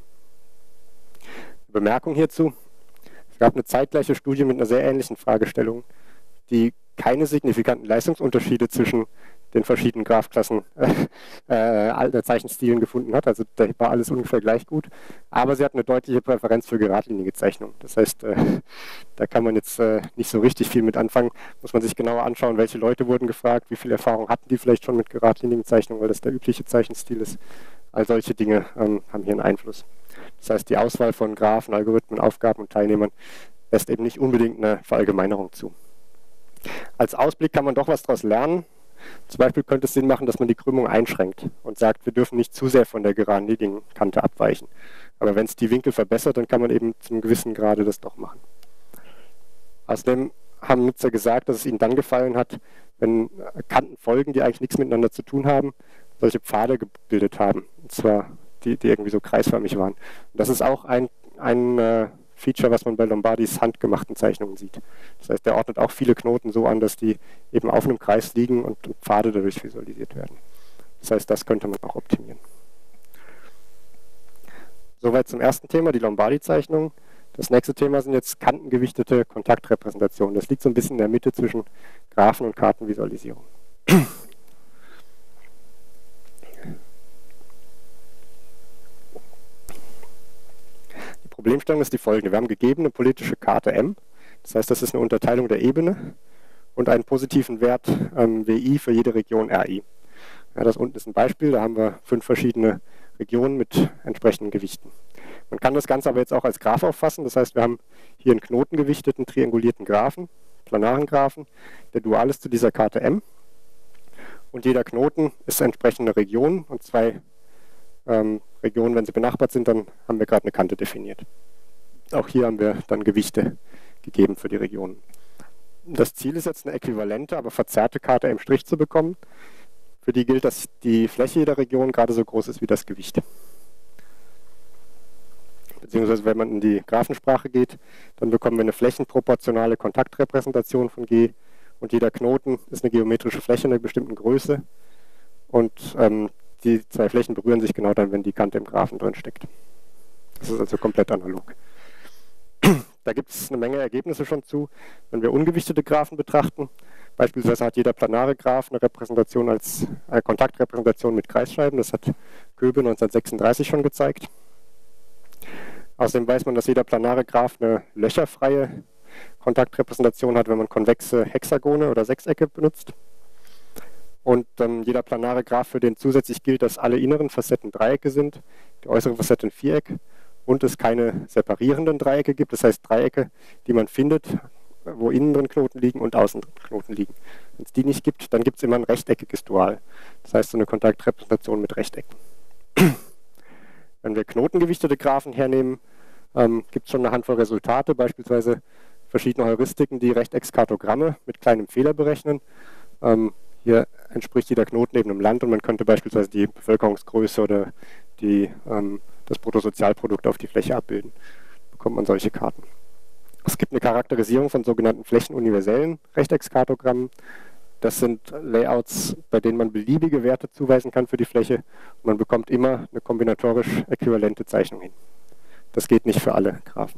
Bemerkung hierzu: Es gab eine zeitgleiche Studie mit einer sehr ähnlichen Fragestellung, die keine signifikanten Leistungsunterschiede zwischen den verschiedenen Graphklassen der Zeichenstilen gefunden hat. Also da war alles ungefähr gleich gut. Aber sie hat eine deutliche Präferenz für geradlinige Zeichnungen. Das heißt, da kann man jetzt nicht so richtig viel mit anfangen. Muss man sich genauer anschauen, welche Leute wurden gefragt, wie viel Erfahrung hatten die vielleicht schon mit geradlinigen Zeichnungen, weil das der übliche Zeichenstil ist. All solche Dinge haben hier einen Einfluss. Das heißt, die Auswahl von Graphen, Algorithmen, Aufgaben und Teilnehmern lässt eben nicht unbedingt eine Verallgemeinerung zu. Als Ausblick kann man doch was daraus lernen. Zum Beispiel könnte es Sinn machen, dass man die Krümmung einschränkt und sagt, wir dürfen nicht zu sehr von der geradlinigen Kante abweichen. Aber wenn es die Winkel verbessert, dann kann man eben zum gewissen Grade das doch machen. Außerdem haben Nutzer gesagt, dass es ihnen dann gefallen hat, wenn Kanten folgen, die eigentlich nichts miteinander zu tun haben, solche Pfade gebildet haben. Und zwar die irgendwie so kreisförmig waren. Und das ist auch ein Feature, was man bei Lombardis handgemachten Zeichnungen sieht. Das heißt, der ordnet auch viele Knoten so an, dass die eben auf einem Kreis liegen und Pfade dadurch visualisiert werden. Das heißt, das könnte man auch optimieren. Soweit zum ersten Thema, die Lombardi-Zeichnung. Das nächste Thema sind jetzt kantengewichtete Kontaktrepräsentationen. Das liegt so ein bisschen in der Mitte zwischen Graphen- und Kartenvisualisierung. Die Problemstellung ist die folgende. Wir haben gegeben eine politische Karte M. Das heißt, das ist eine Unterteilung der Ebene und einen positiven Wert WI für jede Region RI. Ja, das unten ist ein Beispiel. Da haben wir 5 verschiedene Regionen mit entsprechenden Gewichten. Man kann das Ganze aber jetzt auch als Graph auffassen. Das heißt, wir haben hier einen knotengewichteten, triangulierten Graphen, planaren Graphen, der dual ist zu dieser Karte M. Und jeder Knoten ist entsprechend eine Region und 2 Regionen, wenn sie benachbart sind, dann haben wir gerade eine Kante definiert. Auch hier haben wir dann Gewichte gegeben für die Regionen. Das Ziel ist jetzt eine äquivalente, aber verzerrte Karte M' zu bekommen. Für die gilt, dass die Fläche jeder Region gerade so groß ist wie das Gewicht. Beziehungsweise wenn man in die Graphensprache geht, dann bekommen wir eine flächenproportionale Kontaktrepräsentation von G und jeder Knoten ist eine geometrische Fläche einer bestimmten Größe und die 2 Flächen berühren sich genau dann, wenn die Kante im Graphen drin steckt. Das ist also komplett analog. Da gibt es eine Menge Ergebnisse schon zu. Wenn wir ungewichtete Graphen betrachten, Beispielsweise hat jeder planare Graph eine Repräsentation als eine Kontaktrepräsentation mit Kreisscheiben. Das hat Köbe 1936 schon gezeigt. Außerdem weiß man, dass jeder planare Graph eine löcherfreie Kontaktrepräsentation hat, wenn man konvexe Hexagone oder Sechsecke benutzt. Und jeder planare Graph, für den zusätzlich gilt, dass alle inneren Facetten Dreiecke sind, die äußere Facette ein Viereck und es keine separierenden Dreiecke gibt. Das heißt Dreiecke, die man findet, wo innen drin Knoten liegen und außen drin Knoten liegen. Wenn es die nicht gibt, dann gibt es immer ein rechteckiges Dual. Das heißt so eine Kontaktrepräsentation mit Rechtecken. Wenn wir knotengewichtete Graphen hernehmen, gibt es schon eine Handvoll Resultate, beispielsweise verschiedene Heuristiken, die Rechteckskartogramme mit kleinem Fehler berechnen. Hier entspricht jeder Knoten eben einem Land und man könnte beispielsweise die Bevölkerungsgröße oder das Bruttosozialprodukt auf die Fläche abbilden. Bekommt man solche Karten. Es gibt eine Charakterisierung von sogenannten flächenuniversellen Rechteckskartogrammen. Das sind Layouts, bei denen man beliebige Werte zuweisen kann für die Fläche. Und man bekommt immer eine kombinatorisch äquivalente Zeichnung hin. Das geht nicht für alle Graphen.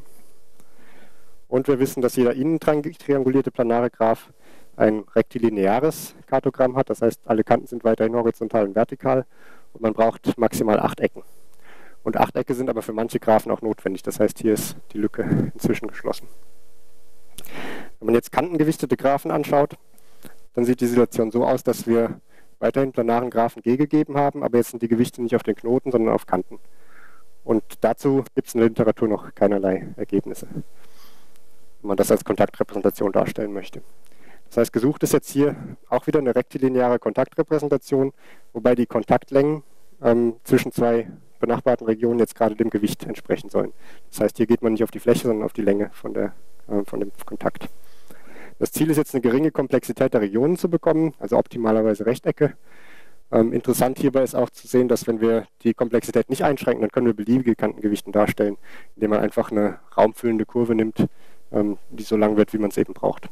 Und wir wissen, dass jeder innen triangulierte planare Graph ein rektilineares Kartogramm hat. Das heißt, alle Kanten sind weiterhin horizontal und vertikal. Und man braucht maximal 8 Ecken. Und 8 Ecke sind aber für manche Graphen auch notwendig. Das heißt, hier ist die Lücke inzwischen geschlossen. Wenn man jetzt kantengewichtete Graphen anschaut, dann sieht die Situation so aus, dass wir weiterhin planaren Graphen G gegeben haben, aber jetzt sind die Gewichte nicht auf den Knoten, sondern auf Kanten. Und dazu gibt es in der Literatur noch keinerlei Ergebnisse, wenn man das als Kontaktrepräsentation darstellen möchte. Das heißt, gesucht ist jetzt hier auch wieder eine rektilineare Kontaktrepräsentation, wobei die Kontaktlängen zwischen zwei benachbarten Regionen jetzt gerade dem Gewicht entsprechen sollen. Das heißt, hier geht man nicht auf die Fläche, sondern auf die Länge von dem Kontakt. Das Ziel ist jetzt, eine geringe Komplexität der Regionen zu bekommen, also optimalerweise Rechtecke. Interessant hierbei ist auch zu sehen, dass wenn wir die Komplexität nicht einschränken, dann können wir beliebige Kantengewichten darstellen, indem man einfach eine raumfüllende Kurve nimmt, die so lang wird, wie man es eben braucht.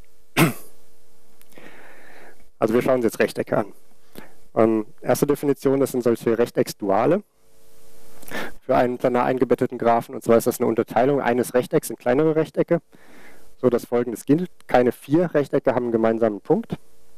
Also wir schauen uns jetzt Rechtecke an. Erste Definition, das sind solche Rechtecksduale für einen planar eingebetteten Graphen. Und zwar ist das eine Unterteilung eines Rechtecks in kleinere Rechtecke, so dass Folgendes gilt. Keine 4 Rechtecke haben einen gemeinsamen Punkt.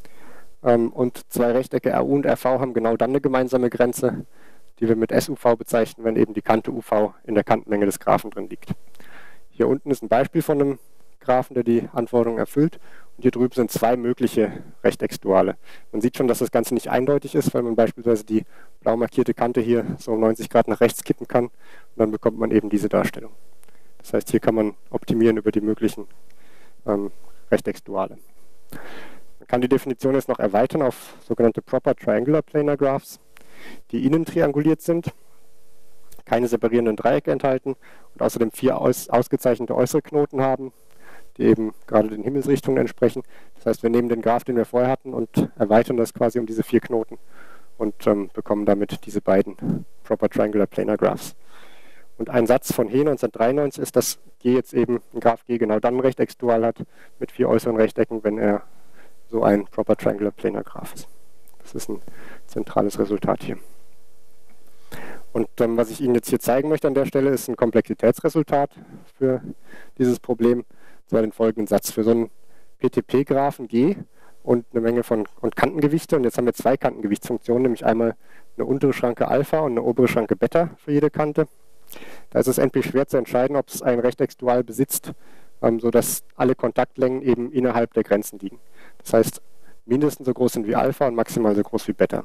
Und 2 Rechtecke RU und RV haben genau dann eine gemeinsame Grenze, die wir mit SUV bezeichnen, wenn eben die Kante UV in der Kantenlänge des Graphen drin liegt. Hier unten ist ein Beispiel von einem Graphen, der die Anforderungen erfüllt. Und hier drüben sind 2 mögliche Rechtecksduale. Man sieht schon, dass das Ganze nicht eindeutig ist, weil man beispielsweise die blau markierte Kante hier so um 90 Grad nach rechts kippen kann. Und dann bekommt man eben diese Darstellung. Das heißt, hier kann man optimieren über die möglichen Rechtecksduale. Man kann die Definition jetzt noch erweitern auf sogenannte Proper Triangular Planar Graphs, die innen trianguliert sind, keine separierenden Dreiecke enthalten und außerdem 4 ausgezeichnete äußere Knoten haben, die eben gerade den Himmelsrichtungen entsprechen. Das heißt, wir nehmen den Graph, den wir vorher hatten, und erweitern das quasi um diese 4 Knoten und bekommen damit diese beiden Proper Triangular Planar Graphs. Und ein Satz von He 1993 ist, dass G jetzt eben ein Graph G genau dann ein Rechtecksdual hat mit 4 äußeren Rechtecken, wenn er so ein Proper Triangular Planar Graph ist. Das ist ein zentrales Resultat hier. Und was ich Ihnen jetzt hier zeigen möchte an der Stelle, ist ein Komplexitätsresultat für dieses Problem. Und zwar den folgenden Satz. Für so einen PTP-Graphen G und eine Menge von Kantengewichte. Und jetzt haben wir 2 Kantengewichtsfunktionen, nämlich einmal eine untere Schranke Alpha und eine obere Schranke Beta für jede Kante. Da ist es NP schwer zu entscheiden, ob es ein Rechtecksdual besitzt, sodass alle Kontaktlängen eben innerhalb der Grenzen liegen. Das heißt, mindestens so groß sind wie Alpha und maximal so groß wie Beta.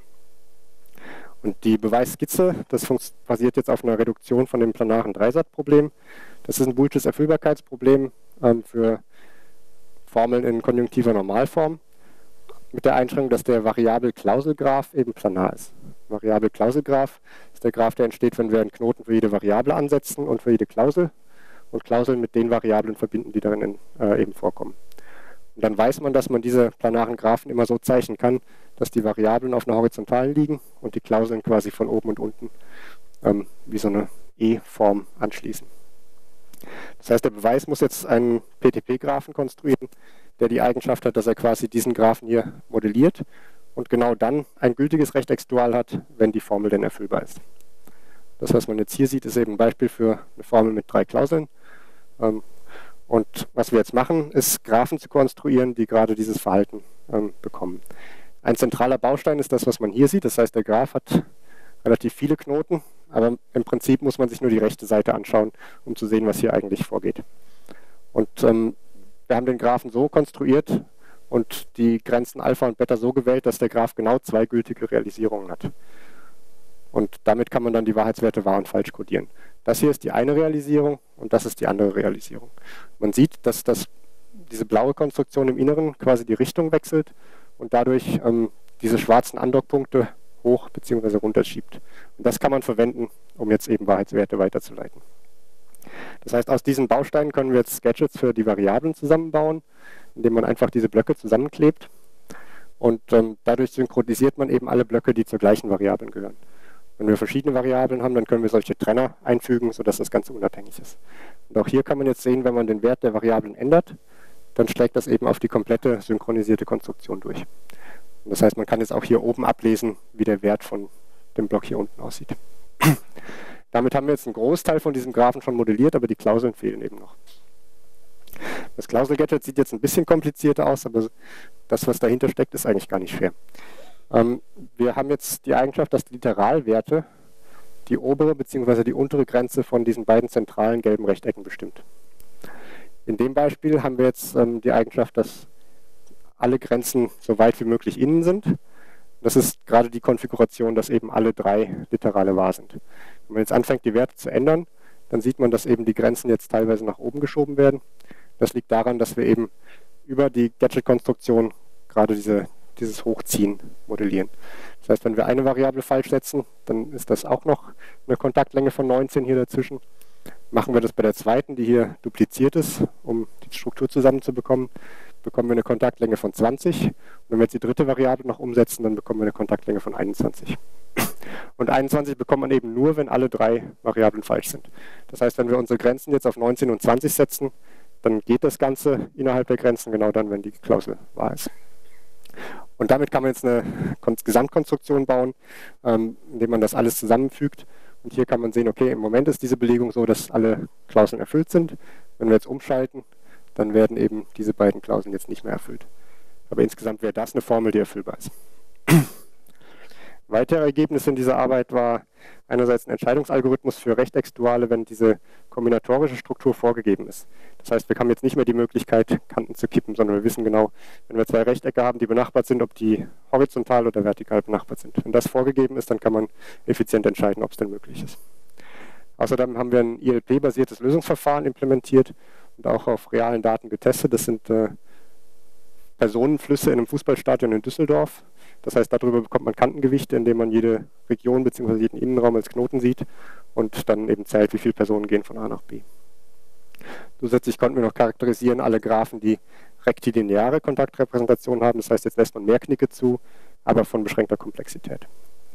Und die Beweisskizze, das basiert jetzt auf einer Reduktion von dem planaren Dreisatzproblem. Das ist ein boolsches Erfüllbarkeitsproblem für Formeln in konjunktiver Normalform, mit der Einschränkung, dass der Variabel-Klauselgraph eben planar ist. Variabel-Klauselgraph ist der Graph, der entsteht, wenn wir einen Knoten für jede Variable ansetzen und für jede Klausel und Klauseln mit den Variablen verbinden, die darin eben vorkommen. Und dann weiß man, dass man diese planaren Graphen immer so zeichnen kann, dass die Variablen auf einer horizontalen liegen und die Klauseln quasi von oben und unten wie so eine E-Form anschließen. Das heißt, der Beweis muss jetzt einen PTP-Graphen konstruieren, der die Eigenschaft hat, dass er quasi diesen Graphen hier modelliert und genau dann ein gültiges Rechtecksdual hat, wenn die Formel denn erfüllbar ist. Das, was man jetzt hier sieht, ist eben ein Beispiel für eine Formel mit 3 Klauseln. Und was wir jetzt machen, ist Graphen zu konstruieren, die gerade dieses Verhalten bekommen. Ein zentraler Baustein ist das, was man hier sieht. Das heißt, der Graph hat relativ viele Knoten, aber im Prinzip muss man sich nur die rechte Seite anschauen, um zu sehen, was hier eigentlich vorgeht. Und wir haben den Graphen so konstruiert und die Grenzen Alpha und Beta so gewählt, dass der Graph genau zwei gültige Realisierungen hat. Und damit kann man dann die Wahrheitswerte wahr und falsch kodieren. Das hier ist die eine Realisierung und das ist die andere Realisierung. Man sieht, dass diese blaue Konstruktion im Inneren quasi die Richtung wechselt und dadurch diese schwarzen Andockpunkte hoch bzw. runter schiebt. Und das kann man verwenden, um jetzt eben Wahrheitswerte weiterzuleiten. Das heißt, aus diesen Bausteinen können wir jetzt Gadgets für die Variablen zusammenbauen, indem man einfach diese Blöcke zusammenklebt. Und dadurch synchronisiert man eben alle Blöcke, die zur gleichen Variablen gehören. Wenn wir verschiedene Variablen haben, dann können wir solche Trenner einfügen, sodass das Ganze unabhängig ist. Und auch hier kann man jetzt sehen, wenn man den Wert der Variablen ändert, dann schlägt das eben auf die komplette synchronisierte Konstruktion durch. Und das heißt, man kann jetzt auch hier oben ablesen, wie der Wert von dem Block hier unten aussieht. Damit haben wir jetzt einen Großteil von diesem Graphen schon modelliert, aber die Klauseln fehlen eben noch. Das Klausel-Gadget sieht jetzt ein bisschen komplizierter aus, aber das, was dahinter steckt, ist eigentlich gar nicht schwer. Wir haben jetzt die Eigenschaft, dass die Literalwerte die obere bzw. die untere Grenze von diesen beiden zentralen gelben Rechtecken bestimmt. In dem Beispiel haben wir jetzt die Eigenschaft, dass alle Grenzen so weit wie möglich innen sind. Das ist gerade die Konfiguration, dass eben alle drei Literale wahr sind. Wenn man jetzt anfängt, die Werte zu ändern, dann sieht man, dass eben die Grenzen jetzt teilweise nach oben geschoben werden. Das liegt daran, dass wir eben über die Gadget-Konstruktion gerade dieses Hochziehen modellieren. Das heißt, wenn wir eine Variable falsch setzen, dann ist das auch noch eine Kontaktlänge von 19 hier dazwischen. Machen wir das bei der zweiten, die hier dupliziert ist, um die Struktur zusammenzubekommen, bekommen wir eine Kontaktlänge von 20. Und wenn wir jetzt die dritte Variable noch umsetzen, dann bekommen wir eine Kontaktlänge von 21. Und 21 bekommt man eben nur, wenn alle drei Variablen falsch sind. Das heißt, wenn wir unsere Grenzen jetzt auf 19 und 20 setzen, dann geht das Ganze innerhalb der Grenzen genau dann, wenn die Klausel wahr ist. Und damit kann man jetzt eine Gesamtkonstruktion bauen, indem man das alles zusammenfügt. Und hier kann man sehen, okay, im Moment ist diese Belegung so, dass alle Klauseln erfüllt sind. Wenn wir jetzt umschalten, dann werden eben diese beiden Klauseln jetzt nicht mehr erfüllt. Aber insgesamt wäre das eine Formel, die erfüllbar ist. Weitere Ergebnisse in dieser Arbeit war einerseits ein Entscheidungsalgorithmus für Rechtecksduale, wenn diese kombinatorische Struktur vorgegeben ist. Das heißt, wir haben jetzt nicht mehr die Möglichkeit, Kanten zu kippen, sondern wir wissen genau, wenn wir zwei Rechtecke haben, die benachbart sind, ob die horizontal oder vertikal benachbart sind. Wenn das vorgegeben ist, dann kann man effizient entscheiden, ob es denn möglich ist. Außerdem haben wir ein ILP-basiertes Lösungsverfahren implementiert und auch auf realen Daten getestet. Das sind Personenflüsse in einem Fußballstadion in Düsseldorf. Das heißt, darüber bekommt man Kantengewichte, indem man jede Region bzw. jeden Innenraum als Knoten sieht und dann eben zählt, wie viele Personen gehen von A nach B. Zusätzlich konnten wir noch charakterisieren alle Graphen, die rektilineare Kontaktrepräsentation haben. Das heißt, jetzt lässt man mehr Knicke zu, aber von beschränkter Komplexität.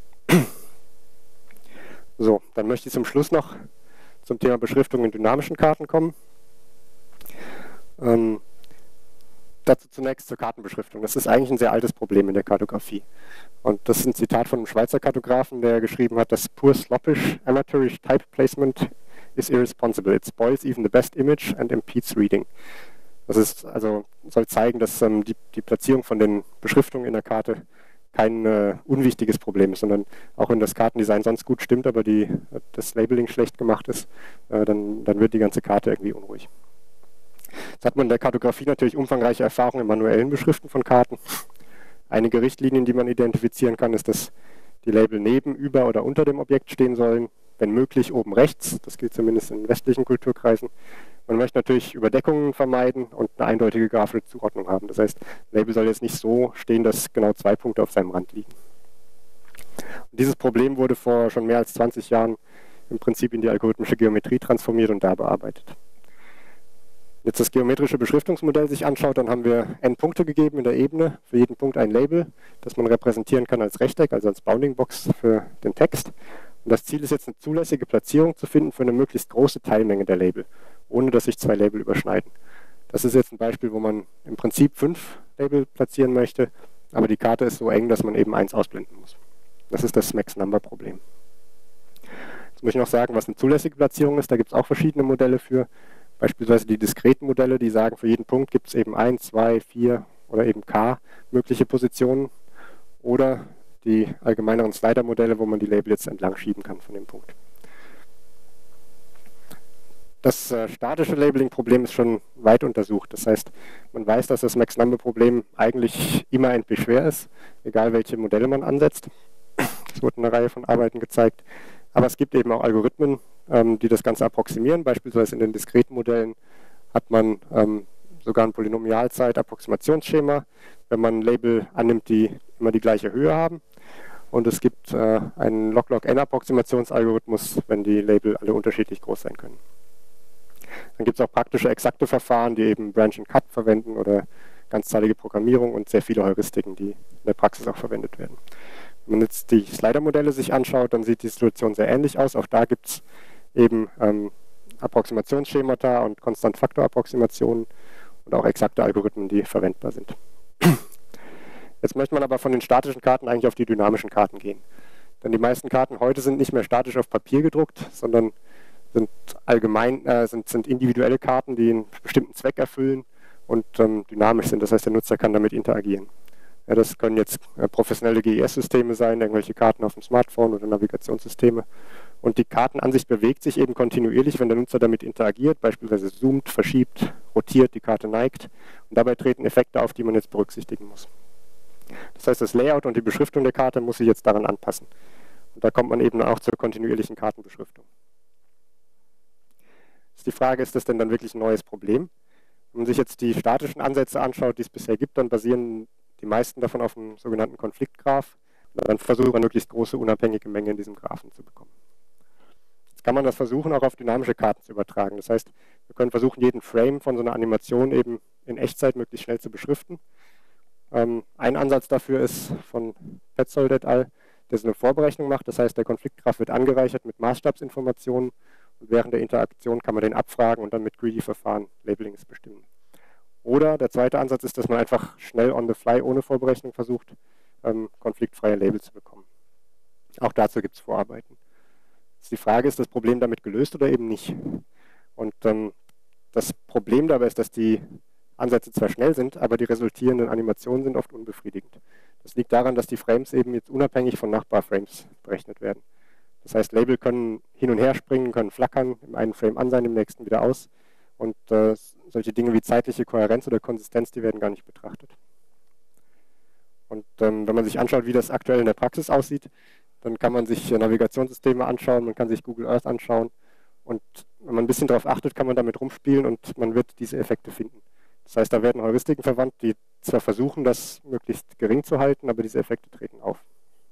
So, dann möchte ich zum Schluss noch zum Thema Beschriftung in dynamischen Karten kommen. Dazu zunächst zur Kartenbeschriftung. Das ist eigentlich ein sehr altes Problem in der Kartografie. Und das ist ein Zitat von einem Schweizer Kartografen, der geschrieben hat, dass poor sloppish amateurish type placement is irresponsible. It spoils even the best image and impedes reading. Das ist also, soll zeigen, dass die Platzierung von den Beschriftungen in der Karte kein unwichtiges Problem ist, sondern auch wenn das Kartendesign sonst gut stimmt, aber das Labeling schlecht gemacht ist, dann wird die ganze Karte irgendwie unruhig. Jetzt hat man in der Kartografie natürlich umfangreiche Erfahrungen im manuellen Beschriften von Karten. Einige Richtlinien, die man identifizieren kann, ist, dass die Label neben, über oder unter dem Objekt stehen sollen, wenn möglich oben rechts, das gilt zumindest in westlichen Kulturkreisen. Man möchte natürlich Überdeckungen vermeiden und eine eindeutige grafische Zuordnung haben. Das heißt, Label soll jetzt nicht so stehen, dass genau 2 Punkte auf seinem Rand liegen. Und dieses Problem wurde vor schon mehr als 20 Jahren im Prinzip in die algorithmische Geometrie transformiert und da bearbeitet. Jetzt das geometrische Beschriftungsmodell sich anschaut, dann haben wir n Punkte gegeben in der Ebene, für jeden Punkt ein Label, das man repräsentieren kann als Rechteck, also als Bounding-Box für den Text. Und das Ziel ist jetzt, eine zulässige Platzierung zu finden für eine möglichst große Teilmenge der Label, ohne dass sich 2 Label überschneiden. Das ist jetzt ein Beispiel, wo man im Prinzip 5 Label platzieren möchte, aber die Karte ist so eng, dass man eben 1 ausblenden muss. Das ist das Max-Number-Problem. Jetzt muss ich noch sagen, was eine zulässige Platzierung ist. Da gibt es auch verschiedene Modelle für. Beispielsweise die diskreten Modelle, die sagen, für jeden Punkt gibt es eben 1, 2, 4 oder eben k mögliche Positionen. Oder die allgemeineren Slider-Modelle, wo man die Label jetzt entlang schieben kann von dem Punkt. Das statische Labeling-Problem ist schon weit untersucht. Das heißt, man weiß, dass das Max-Number-Problem eigentlich immer endlich schwer ist, egal welche Modelle man ansetzt. Es wurde eine Reihe von Arbeiten gezeigt. Aber es gibt eben auch Algorithmen, die das Ganze approximieren. Beispielsweise in den diskreten Modellen hat man sogar ein Polynomialzeit-Approximationsschema, wenn man Label annimmt, die immer die gleiche Höhe haben. Und es gibt einen Log-Log-N-Approximationsalgorithmus, wenn die Label alle unterschiedlich groß sein können. Dann gibt es auch praktische, exakte Verfahren, die eben Branch and Cut verwenden oder ganzzahlige Programmierung und sehr viele Heuristiken, die in der Praxis auch verwendet werden. Wenn man jetzt die Slider-Modelle sich anschaut, dann sieht die Situation sehr ähnlich aus. Auch da gibt es eben Approximationsschemata und Konstant-Faktor-Approximationen und auch exakte Algorithmen, die verwendbar sind. Jetzt möchte man aber von den statischen Karten eigentlich auf die dynamischen Karten gehen. Denn die meisten Karten heute sind nicht mehr statisch auf Papier gedruckt, sondern sind sind individuelle Karten, die einen bestimmten Zweck erfüllen und dynamisch sind. Das heißt, der Nutzer kann damit interagieren. Ja, das können jetzt professionelle GIS-Systeme sein, irgendwelche Karten auf dem Smartphone oder Navigationssysteme. Und die Kartenansicht bewegt sich eben kontinuierlich, wenn der Nutzer damit interagiert, beispielsweise zoomt, verschiebt, rotiert, die Karte neigt. Und dabei treten Effekte auf, die man jetzt berücksichtigen muss. Das heißt, das Layout und die Beschriftung der Karte muss sich jetzt daran anpassen. Und da kommt man eben auch zur kontinuierlichen Kartenbeschriftung. Jetzt die Frage, ist das denn dann wirklich ein neues Problem? Wenn man sich jetzt die statischen Ansätze anschaut, die es bisher gibt, dann basieren die meisten davon auf einem sogenannten Konfliktgraph. Und dann versucht man, möglichst große unabhängige Mengen in diesem Graphen zu bekommen. Jetzt kann man das versuchen, auch auf dynamische Karten zu übertragen. Das heißt, wir können versuchen, jeden Frame von so einer Animation eben in Echtzeit möglichst schnell zu beschriften. Ein Ansatz dafür ist von Petzold et al., der so eine Vorberechnung macht. Das heißt, der Konfliktgraph wird angereichert mit Maßstabsinformationen und während der Interaktion kann man den abfragen und dann mit Greedy-Verfahren Labelings bestimmen. Oder der zweite Ansatz ist, dass man einfach schnell on the fly, ohne Vorberechnung versucht, konfliktfreie Label zu bekommen. Auch dazu gibt es Vorarbeiten. Jetzt die Frage, ist das Problem damit gelöst oder eben nicht? Und das Problem dabei ist, dass die Ansätze zwar schnell sind, aber die resultierenden Animationen sind oft unbefriedigend. Das liegt daran, dass die Frames eben jetzt unabhängig von Nachbarframes berechnet werden. Das heißt, Label können hin und her springen, können flackern, im einen Frame an sein, im nächsten wieder aus. Und solche Dinge wie zeitliche Kohärenz oder Konsistenz, die werden gar nicht betrachtet. Und wenn man sich anschaut, wie das aktuell in der Praxis aussieht, dann kann man sich Navigationssysteme anschauen, man kann sich Google Earth anschauen. Und wenn man ein bisschen darauf achtet, kann man damit rumspielen und man wird diese Effekte finden. Das heißt, da werden Heuristiken verwandt, die zwar versuchen, das möglichst gering zu halten, aber diese Effekte treten auf.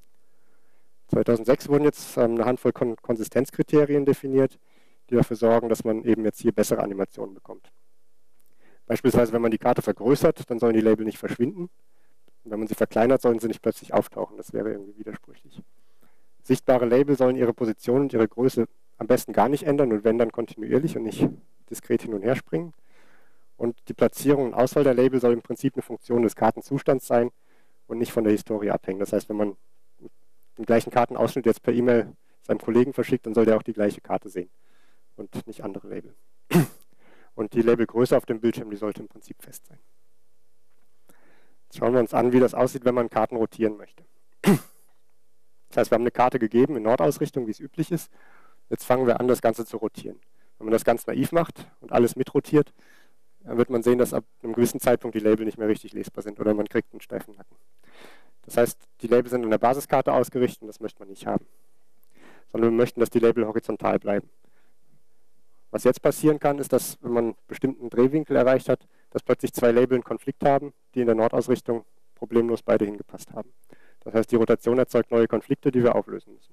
2006 wurden jetzt eine Handvoll Konsistenzkriterien definiert, die dafür sorgen, dass man eben jetzt hier bessere Animationen bekommt. Beispielsweise, wenn man die Karte vergrößert, dann sollen die Label nicht verschwinden. Und wenn man sie verkleinert, sollen sie nicht plötzlich auftauchen. Das wäre irgendwie widersprüchlich. Sichtbare Label sollen ihre Position und ihre Größe am besten gar nicht ändern und wenn, dann kontinuierlich und nicht diskret hin und her springen. Und die Platzierung und Auswahl der Label soll im Prinzip eine Funktion des Kartenzustands sein und nicht von der Historie abhängen. Das heißt, wenn man den gleichen Kartenausschnitt jetzt per E-Mail seinem Kollegen verschickt, dann soll der auch die gleiche Karte sehen und nicht andere Label. Und die Labelgröße auf dem Bildschirm, die sollte im Prinzip fest sein. Jetzt schauen wir uns an, wie das aussieht, wenn man Karten rotieren möchte. Das heißt, wir haben eine Karte gegeben in Nordausrichtung, wie es üblich ist. Jetzt fangen wir an, das Ganze zu rotieren. Wenn man das ganz naiv macht und alles mitrotiert, dann wird man sehen, dass ab einem gewissen Zeitpunkt die Label nicht mehr richtig lesbar sind oder man kriegt einen steifen Nacken. Das heißt, die Label sind an der Basiskarte ausgerichtet und das möchte man nicht haben. Sondern wir möchten, dass die Label horizontal bleiben. Was jetzt passieren kann, ist, dass, wenn man einen bestimmten Drehwinkel erreicht hat, dass plötzlich zwei Label einen Konflikt haben, die in der Nordausrichtung problemlos beide hingepasst haben. Das heißt, die Rotation erzeugt neue Konflikte, die wir auflösen müssen.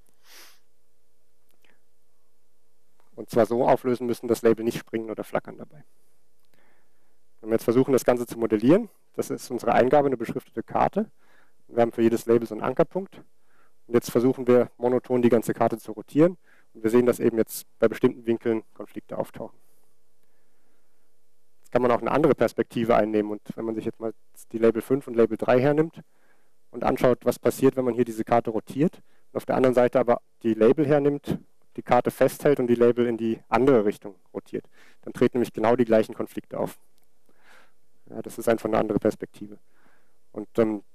Und zwar so auflösen müssen, dass Label nicht springen oder flackern dabei. Wenn wir jetzt versuchen, das Ganze zu modellieren, das ist unsere Eingabe, eine beschriftete Karte. Wir haben für jedes Label so einen Ankerpunkt. Und jetzt versuchen wir monoton die ganze Karte zu rotieren. Und wir sehen, dass eben jetzt bei bestimmten Winkeln Konflikte auftauchen. Jetzt kann man auch eine andere Perspektive einnehmen. Und wenn man sich jetzt mal die Label 5 und Label 3 hernimmt und anschaut, was passiert, wenn man hier diese Karte rotiert, und auf der anderen Seite aber die Label hernimmt, die Karte festhält und die Label in die andere Richtung rotiert. Dann treten nämlich genau die gleichen Konflikte auf. Ja, das ist einfach eine andere Perspektive. Und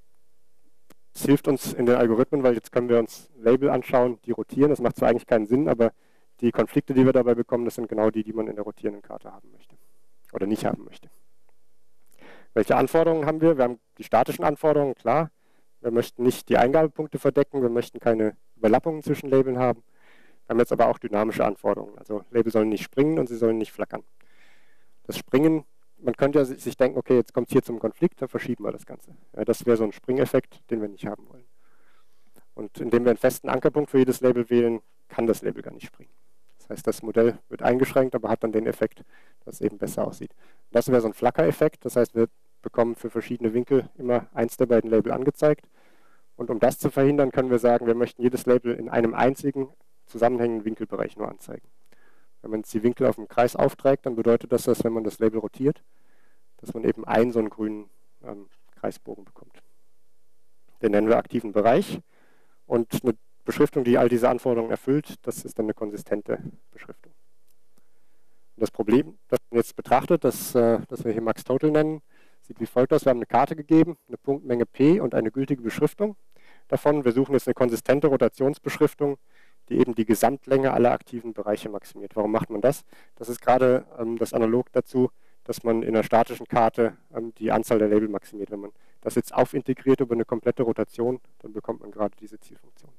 das hilft uns in den Algorithmen, weil jetzt können wir uns Label anschauen, die rotieren. Das macht zwar eigentlich keinen Sinn, aber die Konflikte, die wir dabei bekommen, das sind genau die, die man in der rotierenden Karte haben möchte. Oder nicht haben möchte. Welche Anforderungen haben wir? Wir haben die statischen Anforderungen, klar. Wir möchten nicht die Eingabepunkte verdecken, wir möchten keine Überlappungen zwischen Labeln haben. Wir haben jetzt aber auch dynamische Anforderungen. Also Label sollen nicht springen und sie sollen nicht flackern. Das Springen, man könnte ja sich denken, okay, jetzt kommt es hier zum Konflikt, dann verschieben wir das Ganze. Ja, das wäre so ein Springeffekt, den wir nicht haben wollen. Und indem wir einen festen Ankerpunkt für jedes Label wählen, kann das Label gar nicht springen. Das heißt, das Modell wird eingeschränkt, aber hat dann den Effekt, dass es eben besser aussieht. Das wäre so ein Flacker-Effekt, das heißt, wir bekommen für verschiedene Winkel immer eins der beiden Label angezeigt. Und um das zu verhindern, können wir sagen, wir möchten jedes Label in einem einzigen zusammenhängenden Winkelbereich nur anzeigen. Wenn man jetzt die Winkel auf dem Kreis aufträgt, dann bedeutet das, dass wenn man das Label rotiert, dass man eben einen so einen grünen Kreisbogen bekommt. Den nennen wir aktiven Bereich. Und eine Beschriftung, die all diese Anforderungen erfüllt, das ist dann eine konsistente Beschriftung. Und das Problem, das man jetzt betrachtet, das wir hier Max Total nennen, sieht wie folgt aus. Wir haben eine Karte gegeben, eine Punktmenge P und eine gültige Beschriftung davon. Wir suchen jetzt eine konsistente Rotationsbeschriftung, die eben die Gesamtlänge aller aktiven Bereiche maximiert. Warum macht man das? Das ist gerade das Analog dazu, dass man in einer statischen Karte die Anzahl der Label maximiert. Wenn man das jetzt aufintegriert über eine komplette Rotation, dann bekommt man gerade diese Zielfunktion.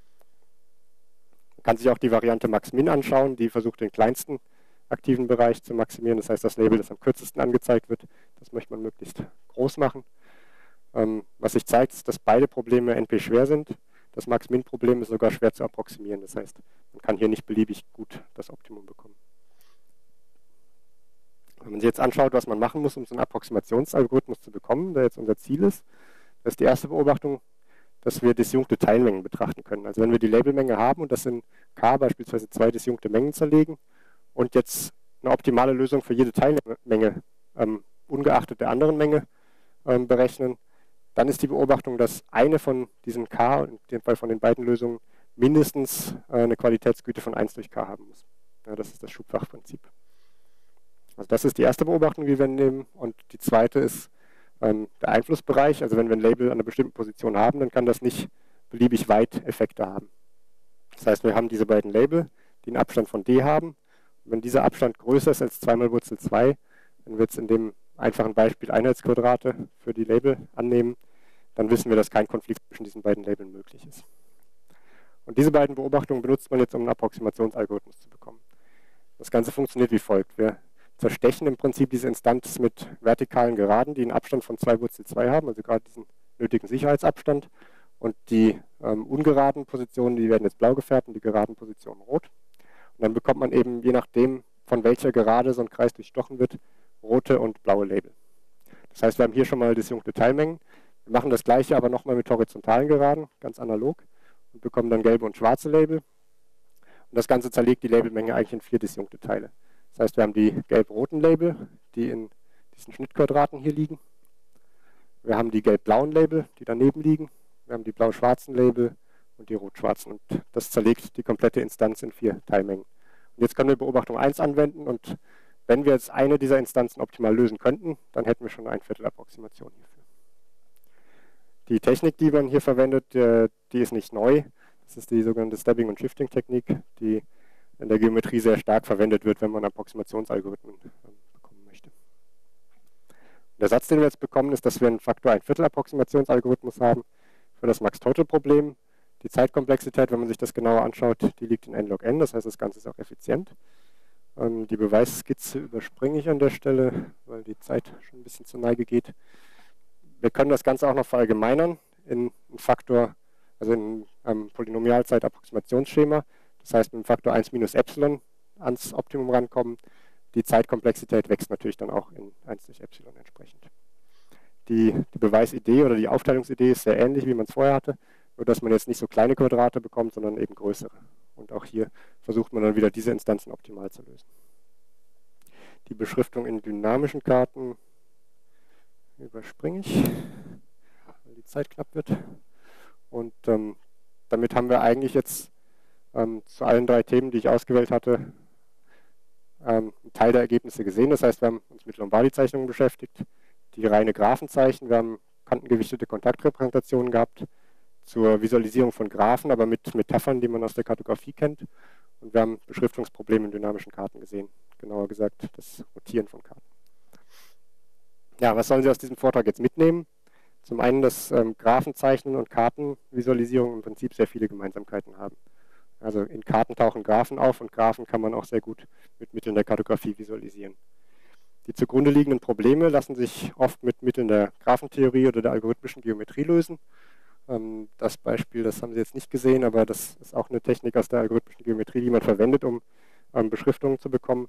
Man kann sich auch die Variante Max-Min anschauen, die versucht den kleinsten aktiven Bereich zu maximieren. Das heißt, das Label, das am kürzesten angezeigt wird, das möchte man möglichst groß machen. Was sich zeigt, ist, dass beide Probleme NP schwer sind. Das Max-Min-Problem ist sogar schwer zu approximieren. Das heißt, man kann hier nicht beliebig gut das Optimum bekommen. Wenn man sich jetzt anschaut, was man machen muss, um so einen Approximationsalgorithmus zu bekommen, der jetzt unser Ziel ist, das ist die erste Beobachtung, dass wir disjunkte Teilmengen betrachten können. Also wenn wir die Labelmenge haben und das in K beispielsweise zwei disjunkte Mengen zerlegen und jetzt eine optimale Lösung für jede Teilmenge ungeachtet der anderen Menge berechnen, dann ist die Beobachtung, dass eine von diesen K, in dem Fall von den beiden Lösungen, mindestens eine Qualitätsgüte von 1 durch K haben muss. Ja, das ist das Schubfachprinzip. Also das ist die erste Beobachtung, die wir nehmen. Und die zweite ist der Einflussbereich. Also wenn wir ein Label an einer bestimmten Position haben, dann kann das nicht beliebig weit Effekte haben. Das heißt, wir haben diese beiden Label, die einen Abstand von d haben. Und wenn dieser Abstand größer ist als 2 mal Wurzel 2, dann wird es in dem einfachen Beispiel Einheitsquadrate für die Label annehmen, dann wissen wir, dass kein Konflikt zwischen diesen beiden Labeln möglich ist. Und diese beiden Beobachtungen benutzt man jetzt, um einen Approximationsalgorithmus zu bekommen. Das Ganze funktioniert wie folgt. Wir zerstechen im Prinzip diese Instanz mit vertikalen Geraden, die einen Abstand von 2 Wurzel 2 haben, also gerade diesen nötigen Sicherheitsabstand. Und die ungeraden Positionen, die werden jetzt blau gefärbt und die geraden Positionen rot. Und dann bekommt man eben, je nachdem, von welcher Gerade so ein Kreis durchstochen wird, rote und blaue Label. Das heißt, wir haben hier schon mal disjunkte Teilmengen. Wir machen das gleiche aber nochmal mit horizontalen Geraden, ganz analog, und bekommen dann gelbe und schwarze Label. Und das Ganze zerlegt die Labelmenge eigentlich in 4 disjunkte Teile. Das heißt, wir haben die gelb-roten Label, die in diesen Schnittquadraten hier liegen. Wir haben die gelb-blauen Label, die daneben liegen. Wir haben die blau-schwarzen Label und die rot-schwarzen. Und das zerlegt die komplette Instanz in 4 Teilmengen. Und jetzt können wir Beobachtung 1 anwenden und wenn wir jetzt eine dieser Instanzen optimal lösen könnten, dann hätten wir schon eine 1/4 Approximation hierfür. Die Technik, die man hier verwendet, die ist nicht neu. Das ist die sogenannte Stepping- und Shifting-Technik, die in der Geometrie sehr stark verwendet wird, wenn man Approximationsalgorithmen bekommen möchte. Der Satz, den wir jetzt bekommen, ist, dass wir einen Faktor 1/4 Approximationsalgorithmus haben für das Max-Total-Problem. Die Zeitkomplexität, wenn man sich das genauer anschaut, die liegt in n log n, das heißt, das Ganze ist auch effizient. Die Beweisskizze überspringe ich an der Stelle, weil die Zeit schon ein bisschen zur Neige geht. Wir können das Ganze auch noch verallgemeinern in einen Faktor, also in einem Polynomialzeit-Approximationsschema. Das heißt, mit dem Faktor 1 minus Epsilon ans Optimum rankommen. Die Zeitkomplexität wächst natürlich dann auch in 1 durch Epsilon entsprechend. Die Beweisidee oder die Aufteilungsidee ist sehr ähnlich, wie man es vorher hatte, nur dass man jetzt nicht so kleine Quadrate bekommt, sondern eben größere. Und auch hier versucht man dann wieder diese Instanzen optimal zu lösen. Die Beschriftung in dynamischen Karten überspringe ich, weil die Zeit knapp wird. Und damit haben wir eigentlich jetzt zu allen 3 Themen, die ich ausgewählt hatte, einen Teil der Ergebnisse gesehen. Das heißt, wir haben uns mit Lombardi-Zeichnungen beschäftigt, die reine Graphenzeichen, wir haben kantengewichtete Kontaktrepräsentationen gehabt zur Visualisierung von Graphen, aber mit Metaphern, die man aus der Kartografie kennt. Und wir haben Beschriftungsprobleme in dynamischen Karten gesehen, genauer gesagt das Rotieren von Karten. Ja, was sollen Sie aus diesem Vortrag jetzt mitnehmen? Zum einen, dass Graphenzeichnen und Kartenvisualisierung im Prinzip sehr viele Gemeinsamkeiten haben. Also in Karten tauchen Graphen auf und Graphen kann man auch sehr gut mit Mitteln der Kartografie visualisieren. Die zugrunde liegenden Probleme lassen sich oft mit Mitteln der Graphentheorie oder der algorithmischen Geometrie lösen. Das Beispiel, das haben Sie jetzt nicht gesehen, aber das ist auch eine Technik aus der algorithmischen Geometrie, die man verwendet, um Beschriftungen zu bekommen.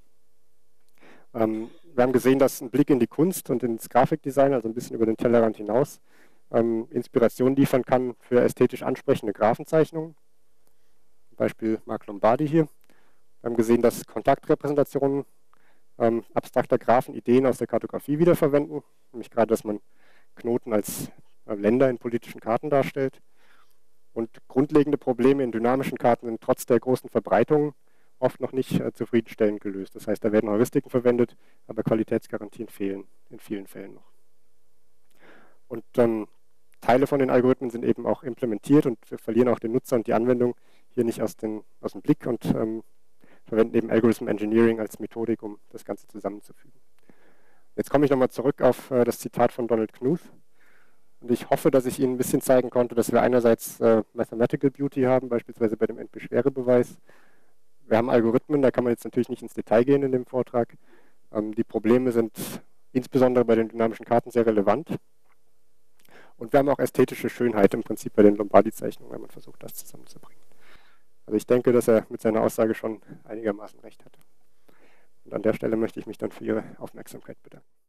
Wir haben gesehen, dass ein Blick in die Kunst und ins Grafikdesign, also ein bisschen über den Tellerrand hinaus, Inspiration liefern kann für ästhetisch ansprechende Graphenzeichnungen. Beispiel Marc Lombardi hier. Wir haben gesehen, dass Kontaktrepräsentationen abstrakter Graphen Ideen aus der Kartografie wiederverwenden, nämlich gerade, dass man Knoten als Länder in politischen Karten darstellt. Und grundlegende Probleme in dynamischen Karten sind trotz der großen Verbreitung oft noch nicht zufriedenstellend gelöst. Das heißt, da werden Heuristiken verwendet, aber Qualitätsgarantien fehlen in vielen Fällen noch. Und Teile von den Algorithmen sind eben auch implementiert und wir verlieren auch den Nutzer und die Anwendung hier nicht aus dem Blick und verwenden eben Algorithm Engineering als Methodik, um das Ganze zusammenzufügen. Jetzt komme ich nochmal zurück auf das Zitat von Donald Knuth. Und ich hoffe, dass ich Ihnen ein bisschen zeigen konnte, dass wir einerseits Mathematical Beauty haben, beispielsweise bei dem NP-Schwere-Beweis. Wir haben Algorithmen, da kann man jetzt natürlich nicht ins Detail gehen in dem Vortrag. Die Probleme sind insbesondere bei den dynamischen Karten sehr relevant. Und wir haben auch ästhetische Schönheit im Prinzip bei den Lombardi-Zeichnungen, wenn man versucht, das zusammenzubringen. Also ich denke, dass er mit seiner Aussage schon einigermaßen recht hatte. Und an der Stelle möchte ich mich dann für Ihre Aufmerksamkeit bedanken.